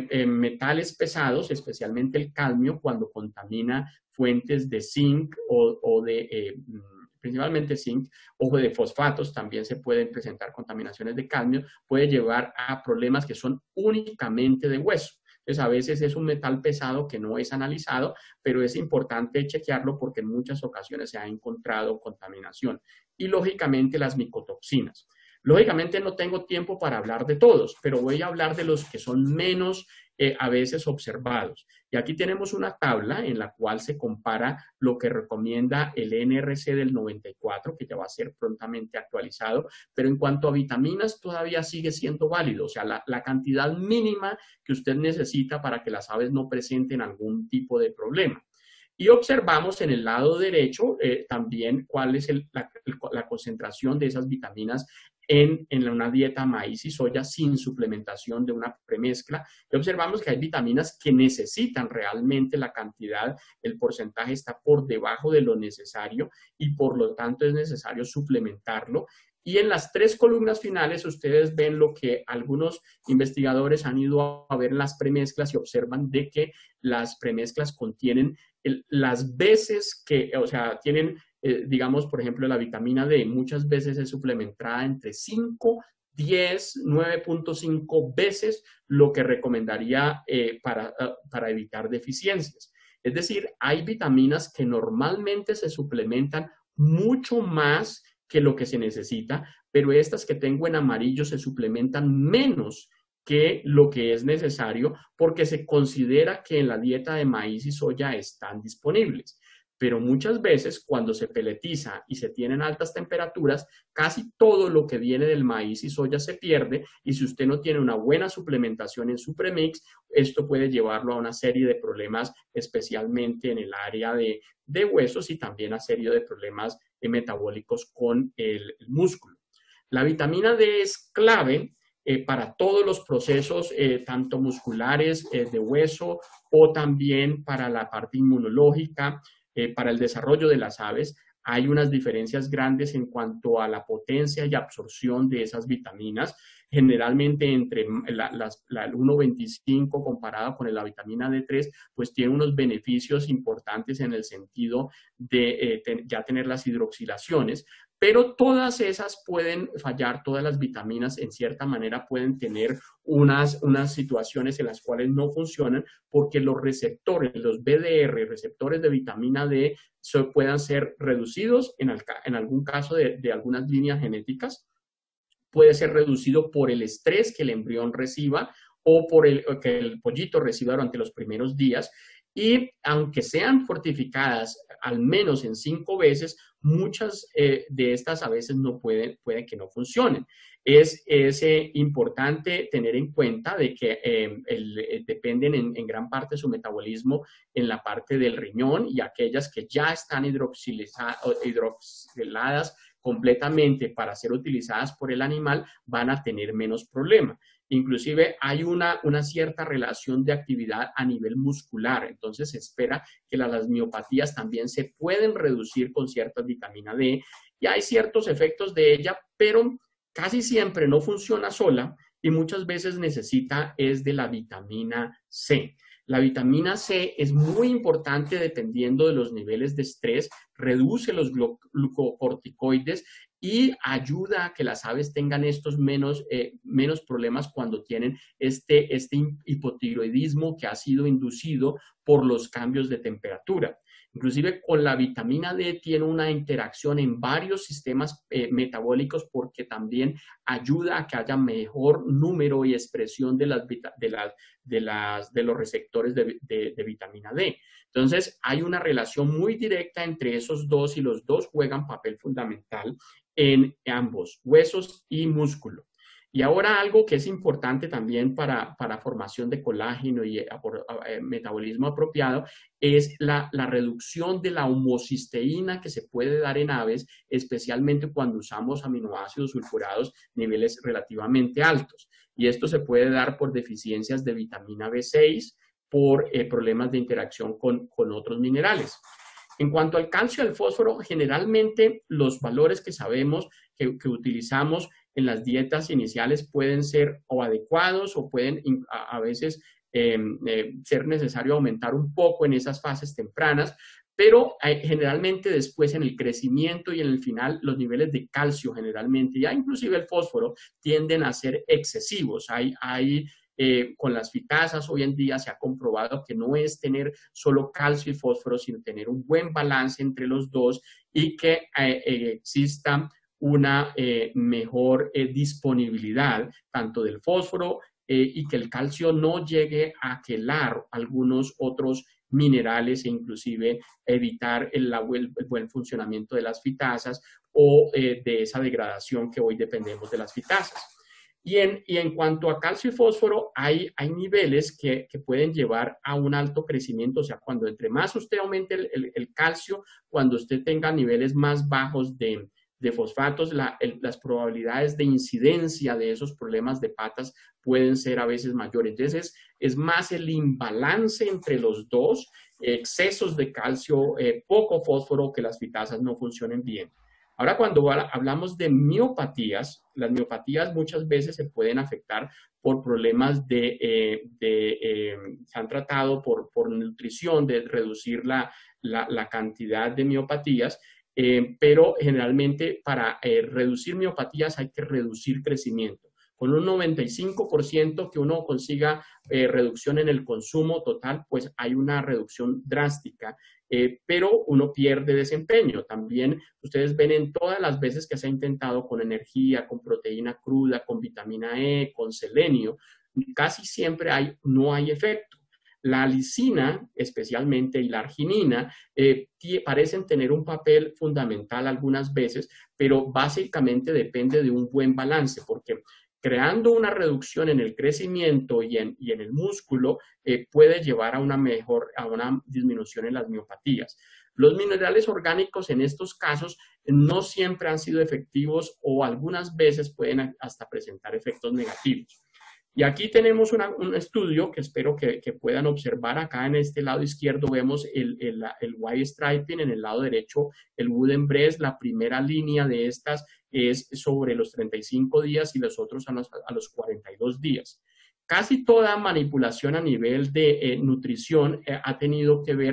B: metales pesados, especialmente el cadmio, cuando contamina fuentes de zinc o de principalmente zinc, o de fosfatos, también se pueden presentar contaminaciones de cadmio, puede llevar a problemas que son únicamente de hueso. Entonces, a veces es un metal pesado que no es analizado, pero es importante chequearlo porque en muchas ocasiones se ha encontrado contaminación. Y, lógicamente, las micotoxinas. Lógicamente no tengo tiempo para hablar de todos, pero voy a hablar de los que son menos a veces observados. Y aquí tenemos una tabla en la cual se compara lo que recomienda el NRC del 94, que ya va a ser prontamente actualizado, pero en cuanto a vitaminas todavía sigue siendo válido, o sea, la cantidad mínima que usted necesita para que las aves no presenten algún tipo de problema. Y observamos en el lado derecho también cuál es la concentración de esas vitaminas en una dieta maíz y soya sin suplementación de una premezcla. Y observamos que hay vitaminas que necesitan realmente la cantidad, el porcentaje está por debajo de lo necesario y por lo tanto es necesario suplementarlo. Y en las 3 columnas finales ustedes ven lo que algunos investigadores han ido a ver en las premezclas y observan de que las premezclas contienen las veces que, o sea, tienen, digamos, por ejemplo, la vitamina D, muchas veces es suplementada entre 5, 10, 9.5 veces lo que recomendaría para evitar deficiencias. Es decir, hay vitaminas que normalmente se suplementan mucho más que lo que se necesita, pero estas que tengo en amarillo se suplementan menos que lo que es necesario porque se considera que en la dieta de maíz y soya están disponibles. Pero muchas veces cuando se peletiza y se tienen altas temperaturas, casi todo lo que viene del maíz y soya se pierde y si usted no tiene una buena suplementación en su premix, esto puede llevarlo a una serie de problemas, especialmente en el área de huesos y también a serie de problemas metabólicos con el músculo. La vitamina D es clave para todos los procesos, tanto musculares de hueso o también para la parte inmunológica, para el desarrollo de las aves. Hay unas diferencias grandes en cuanto a la potencia y absorción de esas vitaminas. Generalmente entre la 1.25 comparada con la vitamina D3, pues tiene unos beneficios importantes en el sentido de ya tener las hidroxilaciones, pero todas esas pueden fallar, todas las vitaminas en cierta manera pueden tener unas situaciones en las cuales no funcionan porque los receptores, los BDR, receptores de vitamina D, puedan ser reducidos en algún caso de algunas líneas genéticas puede ser reducido por el estrés que el embrión reciba o por que el pollito reciba durante los primeros días. Y aunque sean fortificadas al menos en 5 veces, muchas de estas a veces no pueden que no funcionen. Es importante tener en cuenta de que dependen en gran parte de su metabolismo en la parte del riñón, y aquellas que ya están hidroxiladas completamente para ser utilizadas por el animal van a tener menos problema. Inclusive hay una cierta relación de actividad a nivel muscular, entonces se espera que las miopatías también se pueden reducir con cierta vitamina D, y hay ciertos efectos de ella, pero casi siempre no funciona sola y muchas veces necesita es de la vitamina C. La vitamina C es muy importante dependiendo de los niveles de estrés, reduce los glucocorticoides y ayuda a que las aves tengan estos menos problemas cuando tienen este hipotiroidismo que ha sido inducido por los cambios de temperatura. Inclusive con la vitamina D tiene una interacción en varios sistemas metabólicos, porque también ayuda a que haya mejor número y expresión de los receptores de vitamina D. Entonces, hay una relación muy directa entre esos dos y los dos juegan papel fundamental en ambos, huesos y músculo. Y ahora algo que es importante también para formación de colágeno y metabolismo apropiado es la reducción de la homocisteína que se puede dar en aves, especialmente cuando usamos aminoácidos sulfurados niveles relativamente altos. Y esto se puede dar por deficiencias de vitamina B6, por problemas de interacción con otros minerales. En cuanto al calcio y al fósforo, generalmente los valores que sabemos que utilizamos en las dietas iniciales pueden ser o adecuados o pueden a veces ser necesario aumentar un poco en esas fases tempranas, pero generalmente después en el crecimiento y en el final los niveles de calcio generalmente, ya inclusive el fósforo, tienden a ser excesivos. Con las fitazas hoy en día se ha comprobado que no es tener solo calcio y fósforo, sino tener un buen balance entre los dos y que exista una mejor disponibilidad tanto del fósforo y que el calcio no llegue a quelar algunos otros minerales e inclusive evitar el buen funcionamiento de las fitazas o de esa degradación que hoy dependemos de las fitazas. Y en cuanto a calcio y fósforo, hay niveles que pueden llevar a un alto crecimiento. O sea, cuando entre más usted aumente el calcio, cuando usted tenga niveles más bajos de fosfatos, las probabilidades de incidencia de esos problemas de patas pueden ser a veces mayores. Entonces, es más el imbalance entre los dos, excesos de calcio, poco fósforo, que las fitazas no funcionen bien. Ahora, cuando hablamos de miopatías, las miopatías muchas veces se pueden afectar por problemas se han tratado por nutrición, de reducir la cantidad de miopatías, pero generalmente para reducir miopatías hay que reducir crecimiento. Con un 95% que uno consiga reducción en el consumo total, pues hay una reducción drástica, pero uno pierde desempeño. También ustedes ven en todas las veces que se ha intentado con energía, con proteína cruda, con vitamina E, con selenio, casi siempre no hay efecto. La lisina, especialmente, y la arginina parecen tener un papel fundamental algunas veces, pero básicamente depende de un buen balance, porque creando una reducción en el crecimiento y en el músculo puede llevar a una disminución en las miopatías. Los minerales orgánicos en estos casos no siempre han sido efectivos o algunas veces pueden hasta presentar efectos negativos. Y aquí tenemos un estudio que espero que puedan observar. Acá en este lado izquierdo vemos el white striping, en el lado derecho el wooden breast. La primera línea de estas es sobre los 35 días y los otros a los 42 días. Casi toda manipulación a nivel de nutrición ha tenido que ver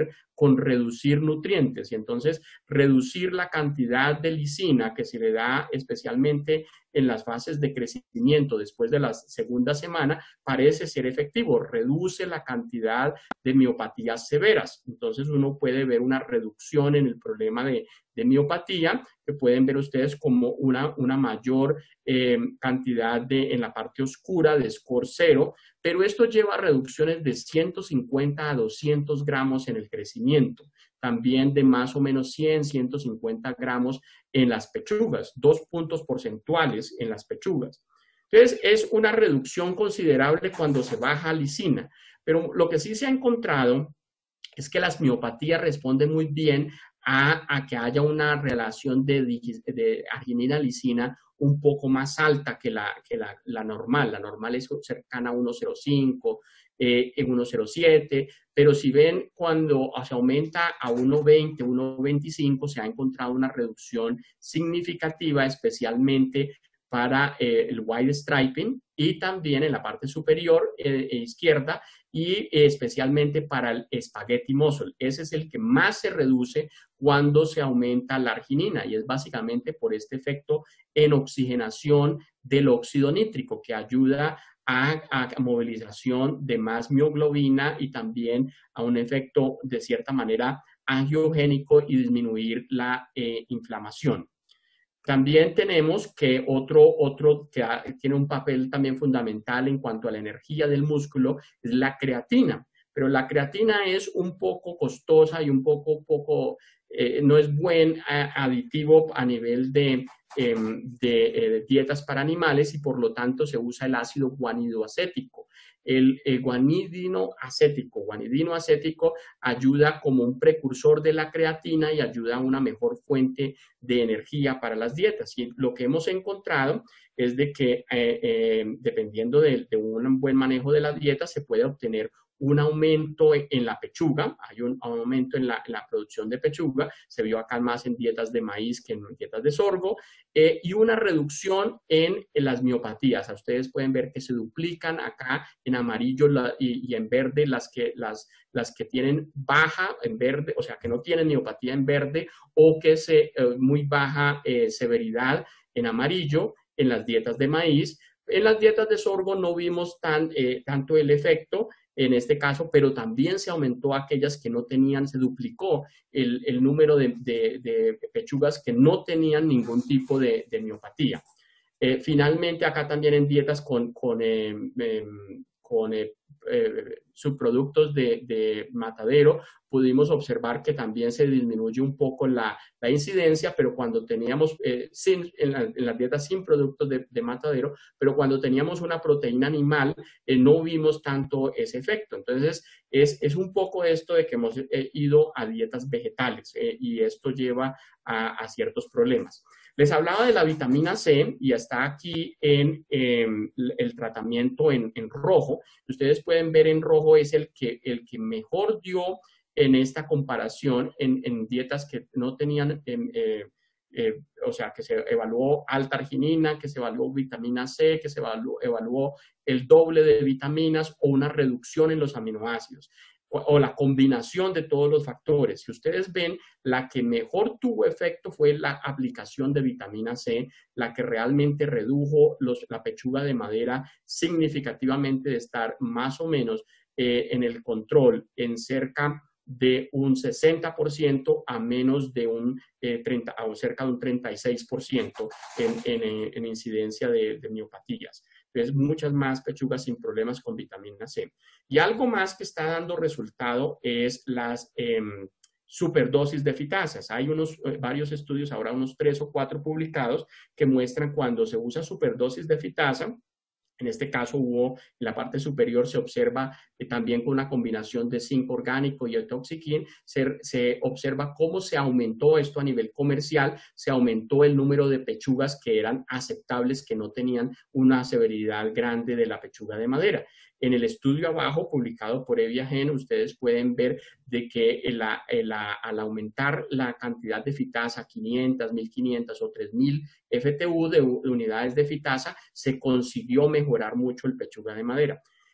B: con reducir nutrientes. Y entonces reducir la cantidad de lisina que se le da especialmente en las fases de crecimiento después de la segunda semana parece ser efectivo, reduce la cantidad de miopatías severas. Entonces uno puede ver una reducción en el problema de miopatía, que pueden ver ustedes como una mayor cantidad en la parte oscura de score 0, pero esto lleva a reducciones de 150 a 200 gramos en el crecimiento, también de más o menos 100, 150 gramos en las pechugas, 2 puntos porcentuales en las pechugas. Entonces, es una reducción considerable cuando se baja lisina, pero lo que sí se ha encontrado es que las miopatías responden muy bien a que haya una relación de arginina-lisina un poco más alta que la normal. La normal es cercana a 1,05, en 1,07, pero si ven cuando se aumenta a 1,20, 1,25, se ha encontrado una reducción significativa, especialmente para el white striping y también en la parte superior izquierda y especialmente para el spaghetti muscle. Ese es el que más se reduce cuando se aumenta la arginina y es básicamente por este efecto en oxigenación del óxido nítrico que ayuda a movilización de más mioglobina y también a un efecto de cierta manera angiogénico y disminuir la inflamación. También tenemos que otro que tiene un papel también fundamental en cuanto a la energía del músculo es la creatina. Pero la creatina es un poco costosa y un poco no es buen aditivo a nivel de dietas para animales y por lo tanto se usa el ácido guanidoacético. El guanidino acético ayuda como un precursor de la creatina y ayuda a una mejor fuente de energía para las dietas. Y lo que hemos encontrado es de que dependiendo de un buen manejo de la dieta se puede obtener un aumento en la pechuga, hay un aumento en la producción de pechuga, se vio acá más en dietas de maíz que en dietas de sorgo, y una reducción en las miopatías. Ustedes pueden ver que se duplican acá en amarillo y en verde las que tienen baja en verde, o sea, que no tienen miopatía en verde o que muy baja severidad en amarillo en las dietas de maíz. En las dietas de sorgo no vimos tanto el efecto en este caso, pero también se aumentó aquellas que no tenían, se duplicó el número de pechugas que no tenían ningún tipo de miopatía. Finalmente, acá también en dietas con subproductos de matadero, pudimos observar que también se disminuye un poco la incidencia, pero cuando teníamos, en las dietas sin productos de matadero, pero cuando teníamos una proteína animal, no vimos tanto ese efecto. Entonces, es un poco esto de que hemos ido a dietas vegetales y esto lleva a ciertos problemas. Les hablaba de la vitamina C y está aquí en el tratamiento en rojo. Ustedes pueden ver en rojo es el que mejor dio en esta comparación en dietas que no tenían, o sea, que se evaluó alta arginina, que se evaluó vitamina C, que se evaluó el doble de vitaminas o una reducción en los aminoácidos o la combinación de todos los factores. Si ustedes ven, la que mejor tuvo efecto fue la aplicación de vitamina C, la que realmente redujo la pechuga de madera significativamente de estar más o menos en el control en cerca de un 60% a menos de un 30, o cerca de un 36% en incidencia de miopatías. Entonces, muchas más pechugas sin problemas con vitamina C. Y algo más que está dando resultado es las superdosis de fitasas. Hay varios estudios, ahora unos 3 o 4 publicados, que muestran cuando se usa superdosis de fitasa. En este caso en la parte superior se observa también con una combinación de zinc orgánico y el toxiquín, se observa cómo se aumentó esto a nivel comercial, se aumentó el número de pechugas que eran aceptables, que no tenían una severidad grande de la pechuga de madera. En el estudio abajo, publicado por Eviagen, ustedes pueden ver de que al aumentar la cantidad de fitasa a 500, 1500 o 3000 FTU de unidades de fitasa, se consiguió mejorar mucho el pechuga de madera.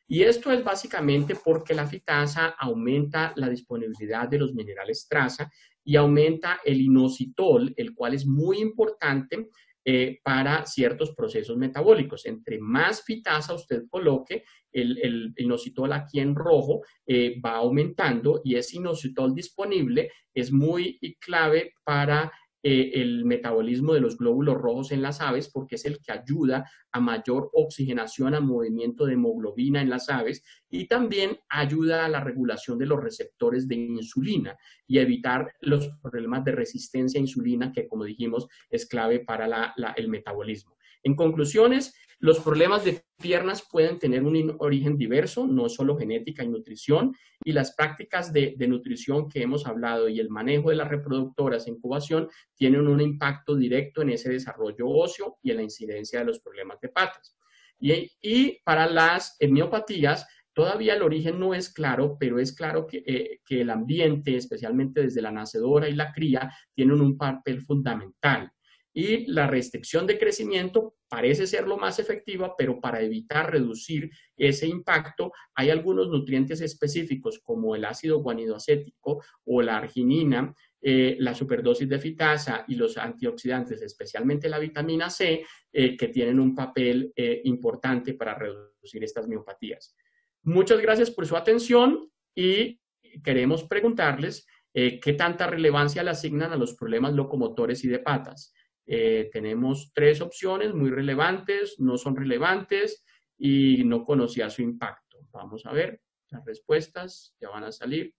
B: Y esto es básicamente porque la fitasa aumenta la disponibilidad de los minerales traza y aumenta el inositol, el cual es muy importante para ciertos procesos metabólicos. Entre más fitasa usted coloque, el inositol aquí en rojo va aumentando, y ese inositol disponible es muy clave para el metabolismo de los glóbulos rojos en las aves, porque es el que ayuda a mayor oxigenación, a movimiento de hemoglobina en las aves, y también ayuda a la regulación de los receptores de insulina y a evitar los problemas de resistencia a insulina, que, como dijimos, es clave para el metabolismo. En conclusiones, los problemas de piernas pueden tener un origen diverso, no solo genética y nutrición, y las prácticas de nutrición que hemos hablado y el manejo de las reproductoras en incubación tienen un impacto directo en ese desarrollo óseo y en la incidencia de los problemas de patas. Y para las miopatías, todavía el origen no es claro, pero es claro que el ambiente, especialmente desde la nacedora y la cría, tienen un papel fundamental. Y la restricción de crecimiento parece ser lo más efectiva, pero para evitar reducir ese impacto, hay algunos nutrientes específicos como el ácido guanidoacético o la arginina, la superdosis de fitasa y los antioxidantes, especialmente la vitamina C, que tienen un papel importante para reducir estas miopatías. Muchas gracias por su atención y queremos preguntarles qué tanta relevancia le asignan a los problemas locomotores y de patas. Tenemos 3 opciones muy relevantes, no son relevantes y no conocía su impacto. Vamos a ver, las respuestas ya van a salir.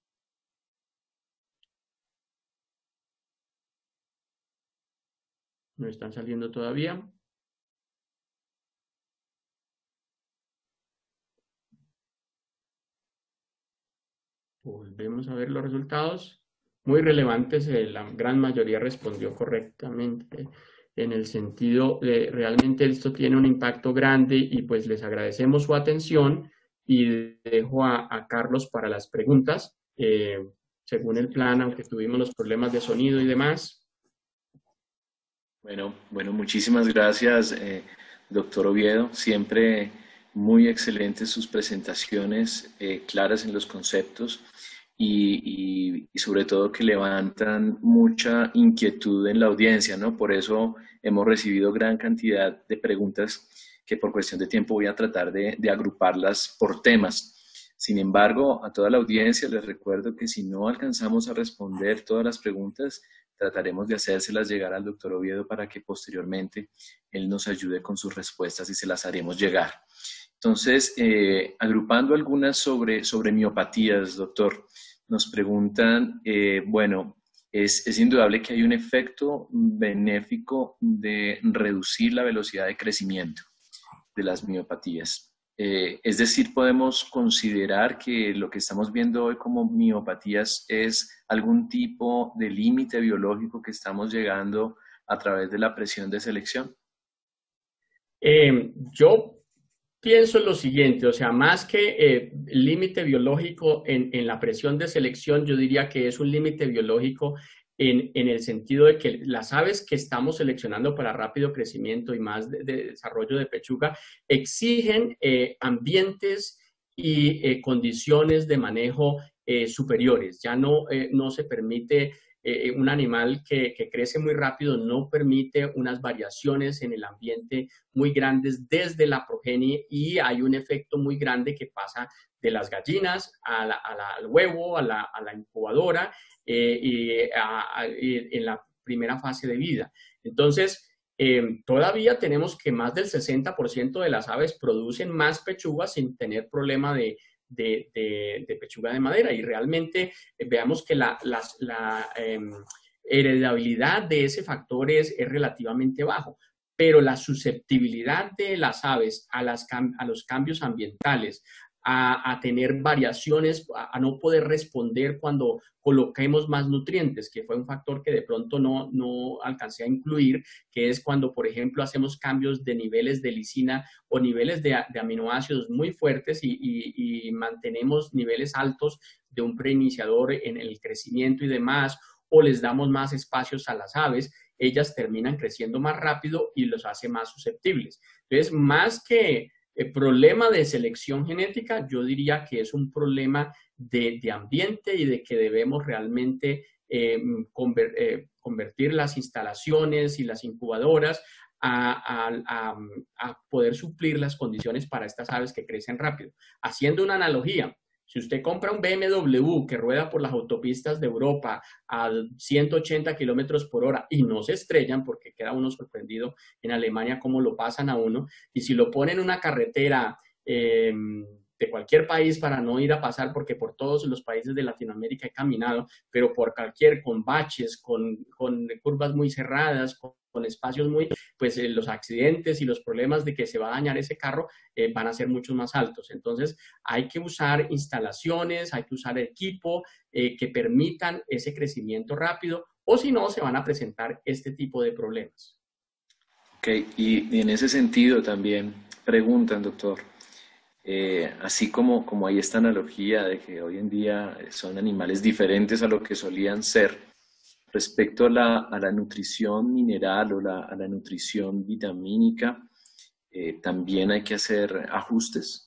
B: No están saliendo todavía. Volvemos a ver los resultados. Muy relevantes, la gran mayoría respondió correctamente, en el sentido de realmente esto tiene un impacto grande, y pues les agradecemos su atención y dejo a Carlos para las preguntas, según el plan, aunque tuvimos los problemas de sonido y demás.
A: Bueno, muchísimas gracias, doctor Oviedo. Siempre muy excelentes sus presentaciones, claras en los conceptos y sobre todo que levantan mucha inquietud en la audiencia, ¿no? Por eso hemos recibido gran cantidad de preguntas que por cuestión de tiempo voy a tratar de agruparlas por temas. Sin embargo, a toda la audiencia les recuerdo que si no alcanzamos a responder todas las preguntas, trataremos de hacérselas llegar al doctor Oviedo para que posteriormente él nos ayude con sus respuestas y se las haremos llegar. Entonces, agrupando algunas sobre miopatías, doctor, nos preguntan, bueno, es indudable que hay un efecto benéfico de reducir la velocidad de crecimiento de las miopatías. Es decir, podemos considerar que lo que estamos viendo hoy como miopatías es algún tipo de límite biológico que estamos llegando a través de la presión de selección.
B: Yo pienso lo siguiente, o sea, más que límite biológico en la presión de selección, yo diría que es un límite biológico en el sentido de que las aves que estamos seleccionando para rápido crecimiento y más de desarrollo de pechuga exigen ambientes y condiciones de manejo superiores. Ya no se permite un animal que crece muy rápido, no permite unas variaciones en el ambiente muy grandes desde la progenie, y hay un efecto muy grande que pasa de las gallinas al huevo, a la incubadora y en la primera fase de vida. Entonces, todavía tenemos que más del 60% de las aves producen más pechugas sin tener problema de pechuga de madera, y realmente veamos que la heredabilidad de ese factor es relativamente bajo, pero la susceptibilidad de las aves a los cambios ambientales, a tener variaciones, a no poder responder cuando coloquemos más nutrientes, que fue un factor que de pronto no alcancé a incluir, que es cuando, por ejemplo, hacemos cambios de niveles de lisina o niveles de aminoácidos muy fuertes y mantenemos niveles altos de un preiniciador en el crecimiento y demás, o les damos más espacios a las aves, ellas terminan creciendo más rápido y los hace más susceptibles. Entonces, más que El problema de selección genética, yo diría que es un problema de ambiente y de que debemos realmente convertir las instalaciones y las incubadoras a poder suplir las condiciones para estas aves que crecen rápido. Haciendo una analogía, si usted compra un BMW que rueda por las autopistas de Europa a 180 kilómetros por hora y no se estrellan, porque queda uno sorprendido en Alemania cómo lo pasan a uno, y si lo ponen en una carretera de cualquier país para no ir a pasar, porque por todos los países de Latinoamérica he caminado, pero por cualquier, con baches, con curvas muy cerradas, con espacios muy, pues los accidentes y los problemas de que se va a dañar ese carro van a ser mucho más altos. Entonces hay que usar instalaciones, hay que usar equipo que permitan ese crecimiento rápido, o si no, se van a presentar este tipo de problemas.
A: Ok, y en ese sentido también preguntan, doctor, así como hay esta analogía de que hoy en día son animales diferentes a lo que solían ser, respecto a la nutrición mineral o a la nutrición vitamínica, también hay que hacer ajustes.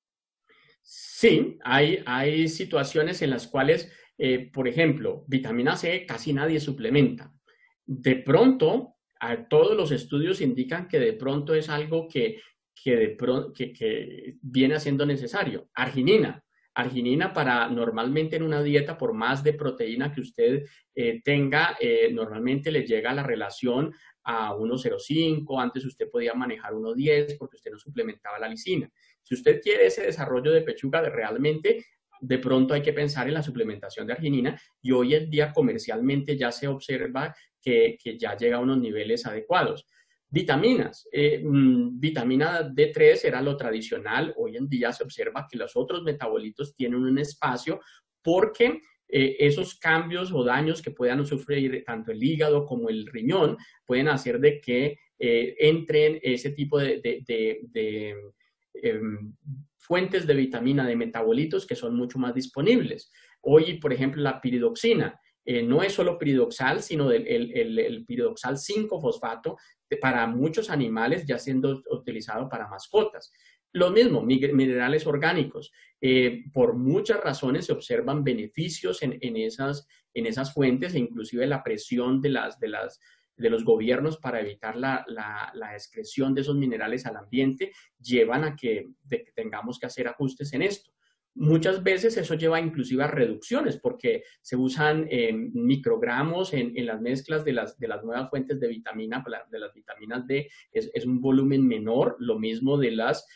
B: Sí, hay situaciones en las cuales, por ejemplo, vitamina C casi nadie suplementa. De pronto, todos los estudios indican que de pronto es algo que viene siendo necesario. Arginina. Arginina para normalmente en una dieta, por más de proteína que usted tenga, normalmente le llega la relación a 1,05. Antes usted podía manejar 1,10 porque usted no suplementaba la lisina. Si usted quiere ese desarrollo de pechuga realmente, de pronto hay que pensar en la suplementación de arginina, y hoy en día comercialmente ya se observa que ya llega a unos niveles adecuados. Vitaminas. Vitamina D3 era lo tradicional. Hoy en día se observa que los otros metabolitos tienen un espacio porque esos cambios o daños que puedan sufrir tanto el hígado como el riñón pueden hacer de que entren ese tipo de fuentes de vitamina, de metabolitos que son mucho más disponibles. Hoy, por ejemplo, la piridoxina. No es solo piridoxal, sino el piridoxal 5-fosfato para muchos animales ya siendo utilizado para mascotas. Lo mismo, minerales orgánicos. Por muchas razones se observan beneficios en esas fuentes, e inclusive la presión de los gobiernos para evitar la excreción de esos minerales al ambiente llevan a que tengamos que hacer ajustes en esto. Muchas veces eso lleva inclusive a reducciones porque se usan microgramos en las mezclas de las nuevas fuentes de vitamina, de las vitaminas D, es un volumen menor. Lo mismo de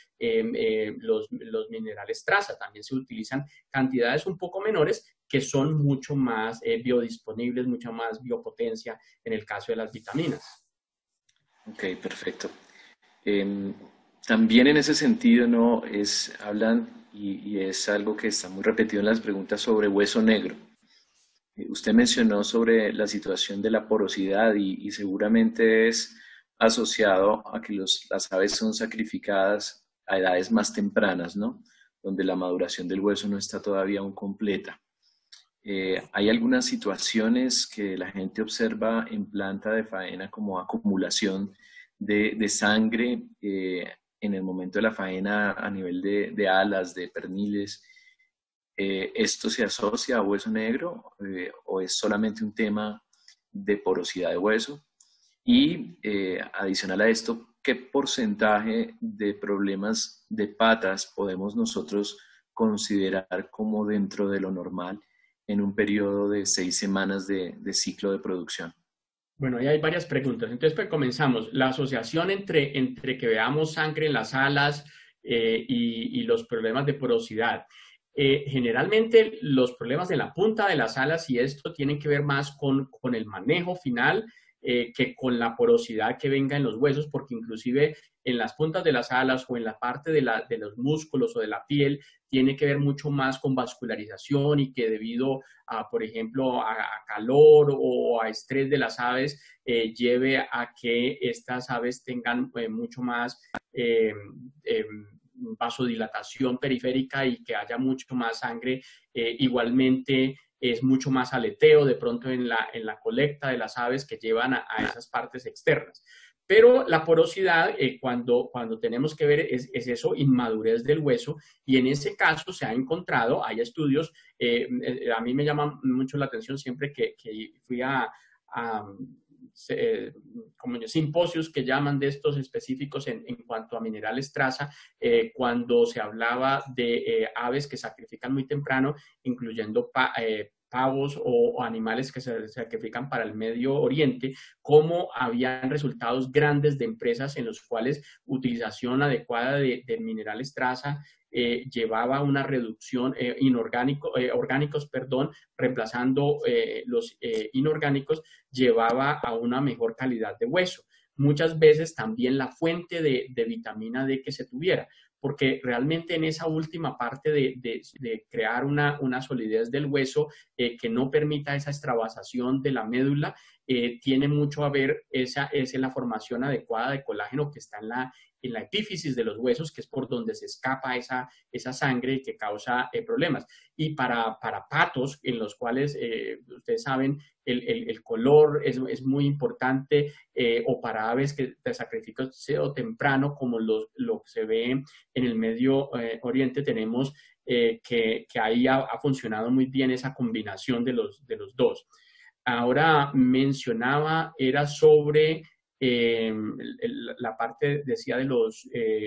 B: los minerales traza, también se utilizan cantidades un poco menores que son mucho más biodisponibles, mucha más biopotencia en el caso de las vitaminas.
A: Ok, perfecto. También en ese sentido, ¿no? Hablan y es algo que está muy repetido en las preguntas sobre hueso negro. Usted mencionó sobre la situación de la porosidad y seguramente es asociado a que las aves son sacrificadas a edades más tempranas, ¿no? Donde la maduración del hueso no está todavía aún completa. Hay algunas situaciones que la gente observa en planta de faena como acumulación de sangre en el momento de la faena a nivel de alas, de perniles. ¿Esto se asocia a hueso negro o es solamente un tema de porosidad de hueso? Y adicional a esto, ¿qué porcentaje de problemas de patas podemos nosotros considerar como dentro de lo normal en un periodo de 6 semanas de ciclo de producción?
B: Bueno, ahí hay varias preguntas. Entonces, pues comenzamos. La asociación entre que veamos sangre en las alas y los problemas de porosidad. Generalmente los problemas de la punta de las alas y esto tienen que ver más con el manejo final que con la porosidad que venga en los huesos, porque inclusive en las puntas de las alas o en la parte de los músculos o de la piel tiene que ver mucho más con vascularización y que debido a, por ejemplo, a calor o a estrés de las aves, lleve a que estas aves tengan mucho más vasodilatación periférica y que haya mucho más sangre. Igualmente es mucho más aleteo de pronto en la colecta de las aves que llevan a esas partes externas. Pero la porosidad, cuando tenemos que ver, es eso, inmadurez del hueso, y en ese caso se ha encontrado, hay estudios, a mí me llama mucho la atención siempre que fui a como simposios que llaman de estos específicos en cuanto a minerales traza, cuando se hablaba de aves que sacrifican muy temprano, incluyendo pavos o animales que se sacrifican para el Medio Oriente, cómo habían resultados grandes de empresas en los cuales utilización adecuada de minerales traza llevaba a una reducción orgánicos, reemplazando los inorgánicos, llevaba a una mejor calidad de hueso. Muchas veces también la fuente de vitamina D que se tuviera, porque realmente en esa última parte de crear una solidez del hueso que no permita esa extravasación de la médula, tiene mucho a ver esa es la formación adecuada de colágeno que está en la epífisis de los huesos, que es por donde se escapa esa sangre y que causa problemas. Y para patos, en los cuales ustedes saben, el color es muy importante, o para aves que de sacrificio temprano, como lo que se ve en el Medio Oriente, tenemos que ahí ha funcionado muy bien esa combinación de los dos. Ahora mencionaba, era sobre la parte, decía, de los...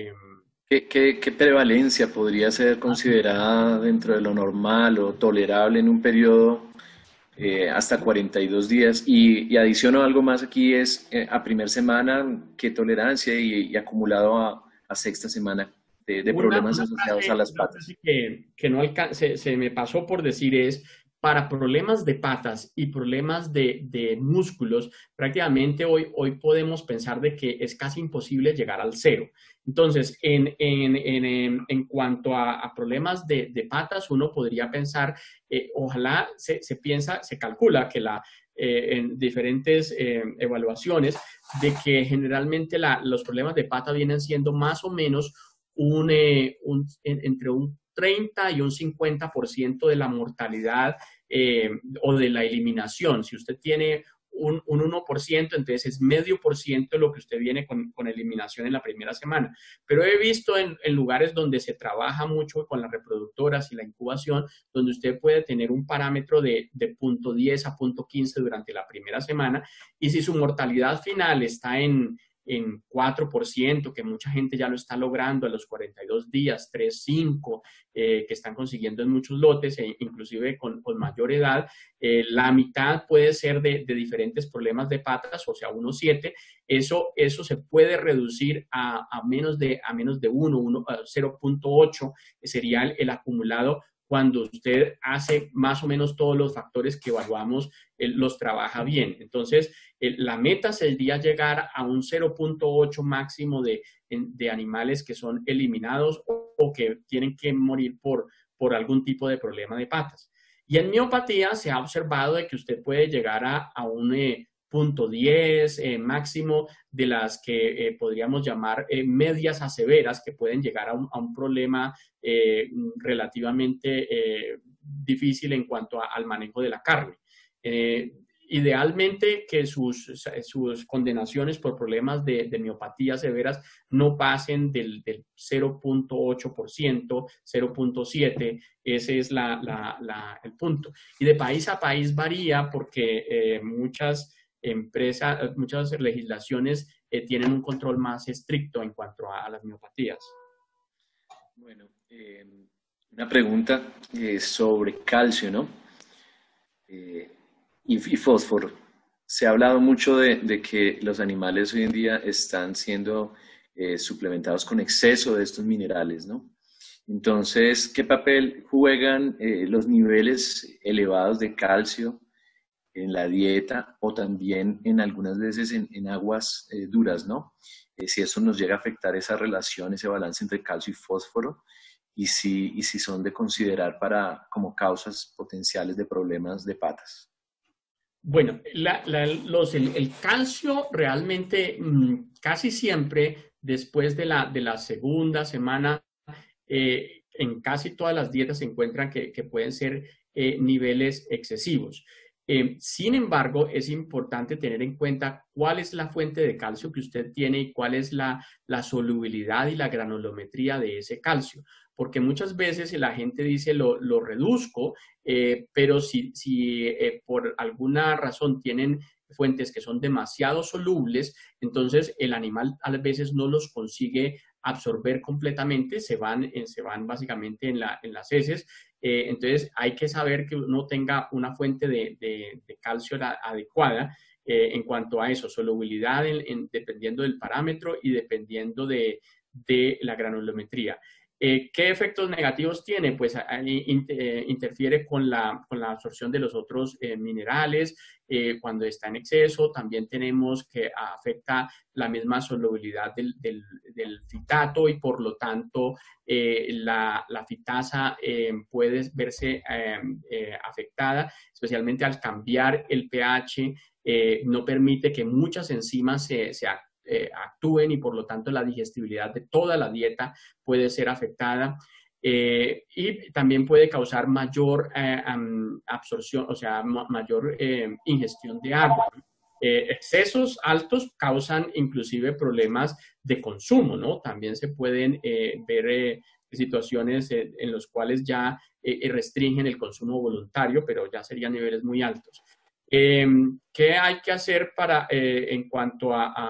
A: ¿Qué prevalencia podría ser considerada dentro de lo normal o tolerable en un periodo hasta 42 días? Y adiciono algo más aquí, es a primer semana, ¿qué tolerancia y acumulado a sexta semana de problemas asociados a las
B: una
A: patas?
B: frase que no se me pasó por decir es: para problemas de patas y problemas de músculos, prácticamente hoy podemos pensar de que es casi imposible llegar al cero. Entonces, en cuanto a problemas de patas, uno podría pensar, ojalá se calcula que en diferentes evaluaciones, de que generalmente los problemas de pata vienen siendo más o menos entre un 30 y un 50% de la mortalidad o de la eliminación. Si usted tiene un 1%, entonces es medio por ciento lo que usted viene con eliminación en la primera semana. Pero he visto en lugares donde se trabaja mucho con las reproductoras y la incubación, donde usted puede tener un parámetro de 0.10 a 0.15 durante la primera semana, y si su mortalidad final está en 4%, que mucha gente ya lo está logrando a los 42 días, 3, 5, que están consiguiendo en muchos lotes, inclusive con mayor edad, la mitad puede ser de diferentes problemas de patas, o sea, 1,7. Eso se puede reducir a menos de 0.8, sería el acumulado. Cuando usted hace más o menos todos los factores que evaluamos, los trabaja bien. Entonces, la meta sería llegar a un 0.8 máximo de animales que son eliminados o que tienen que morir por algún tipo de problema de patas. Y en miopatía se ha observado de que usted puede llegar a un 0.10 máximo, de las que podríamos llamar medias a severas, que pueden llegar a un problema relativamente difícil en cuanto al manejo de la carne. Idealmente que sus condenaciones por problemas de miopatía severas no pasen del 0.8%, 0.7%, ese es el punto. Y de país a país varía, porque muchas empresas, muchas legislaciones tienen un control más estricto en cuanto a las miopatías.
A: Bueno, una pregunta sobre calcio, ¿no? Y fósforo. Se ha hablado mucho de que los animales hoy en día están siendo suplementados con exceso de estos minerales, ¿no? Entonces, ¿qué papel juegan los niveles elevados de calcio en la dieta, o también en algunas veces en aguas duras, ¿no? Si eso nos llega a afectar esa relación, ese balance entre calcio y fósforo, y si son de considerar como causas potenciales de problemas de patas.
B: Bueno, el calcio realmente casi siempre después de la segunda semana, en casi todas las dietas se encuentran que pueden ser niveles excesivos. Sin embargo, es importante tener en cuenta cuál es la fuente de calcio que usted tiene y cuál es la solubilidad y la granulometría de ese calcio. Porque muchas veces la gente dice lo reduzco, pero si por alguna razón tienen fuentes que son demasiado solubles, entonces el animal a veces no los consigue absorber completamente, se van básicamente en las heces. Entonces hay que saber que uno tenga una fuente de calcio adecuada en cuanto a eso, solubilidad dependiendo del parámetro y dependiendo de la granulometría. ¿Qué efectos negativos tiene? Pues interfiere con la absorción de los otros minerales cuando está en exceso. También tenemos que afecta la misma solubilidad del fitato y por lo tanto la fitasa puede verse afectada, especialmente al cambiar el pH. No permite que muchas enzimas se actúen y por lo tanto la digestibilidad de toda la dieta puede ser afectada y también puede causar mayor absorción, o sea, mayor ingestión de agua. Excesos altos causan inclusive problemas de consumo, ¿no? También se pueden ver situaciones en las cuales ya restringen el consumo voluntario, pero ya serían niveles muy altos. ¿Qué hay que hacer en cuanto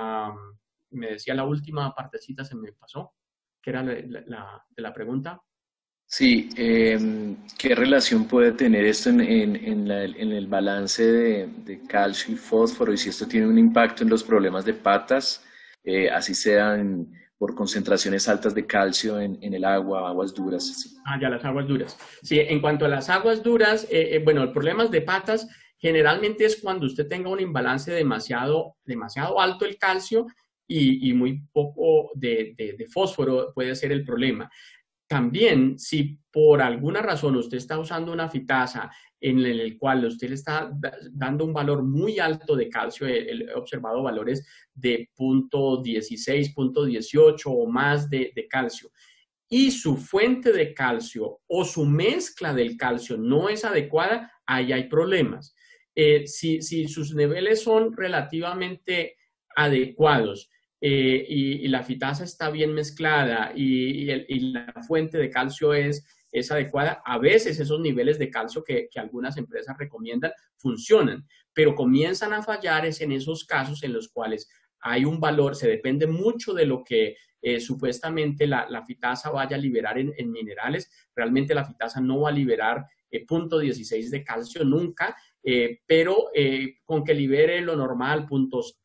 B: me decía la última partecita, se me pasó, que era de la pregunta?
A: Sí, ¿qué relación puede tener esto en el balance de calcio y fósforo y si esto tiene un impacto en los problemas de patas, así sean por concentraciones altas de calcio en el agua, aguas duras? Sí.
B: Ya las aguas duras. Sí, en cuanto a las aguas duras, bueno, el problema de patas generalmente es cuando usted tenga un imbalance demasiado alto el calcio y muy poco de fósforo puede ser el problema. También, si por alguna razón usted está usando una fitasa en el cual usted le está dando un valor muy alto de calcio, he observado valores de 0.16, 0.18 o más de calcio, y su fuente de calcio o su mezcla del calcio no es adecuada, ahí hay problemas. Si sus niveles son relativamente adecuados, y la fitasa está bien mezclada y la fuente de calcio es adecuada, a veces esos niveles de calcio que algunas empresas recomiendan funcionan, pero comienzan a fallar es en esos casos en los cuales hay un valor, se depende mucho de lo que supuestamente la fitasa vaya a liberar en minerales. Realmente la fitasa no va a liberar 0.16 de calcio nunca, pero con que libere lo normal, puntos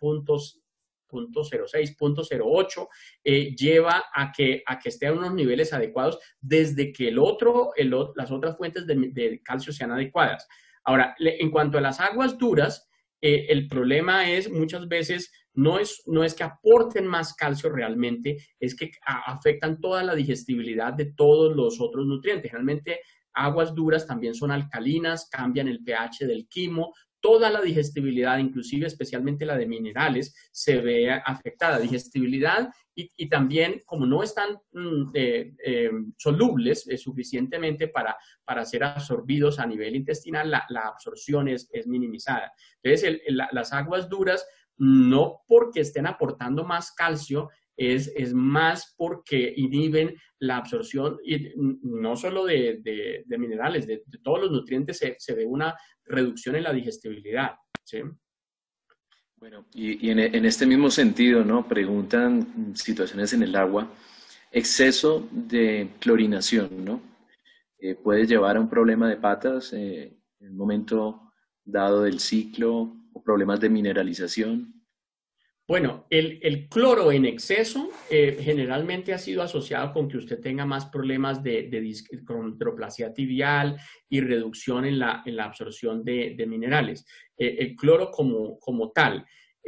B: 0.06, 0.08, lleva a que esté a unos niveles adecuados desde que las otras fuentes de calcio sean adecuadas. Ahora, en cuanto a las aguas duras, el problema es muchas veces no es que aporten más calcio realmente, es que afectan toda la digestibilidad de todos los otros nutrientes. Realmente aguas duras también son alcalinas, cambian el pH del quimo, toda la digestibilidad, inclusive especialmente la de minerales, se ve afectada. Digestibilidad y también, como no están solubles suficientemente para ser absorbidos a nivel intestinal, la absorción es minimizada. Entonces, las aguas duras, no porque estén aportando más calcio, es más porque inhiben la absorción, y no solo de minerales, de todos los nutrientes se ve una reducción en la digestibilidad. ¿Sí?
A: Bueno, y en este mismo sentido, ¿no? Preguntan situaciones en el agua, exceso de clorinación, ¿no? Puede llevar a un problema de patas en un momento dado del ciclo o problemas de mineralización.
B: Bueno, el cloro en exceso generalmente ha sido asociado con que usted tenga más problemas de condroplasia tibial y reducción en la absorción de minerales. El cloro como tal.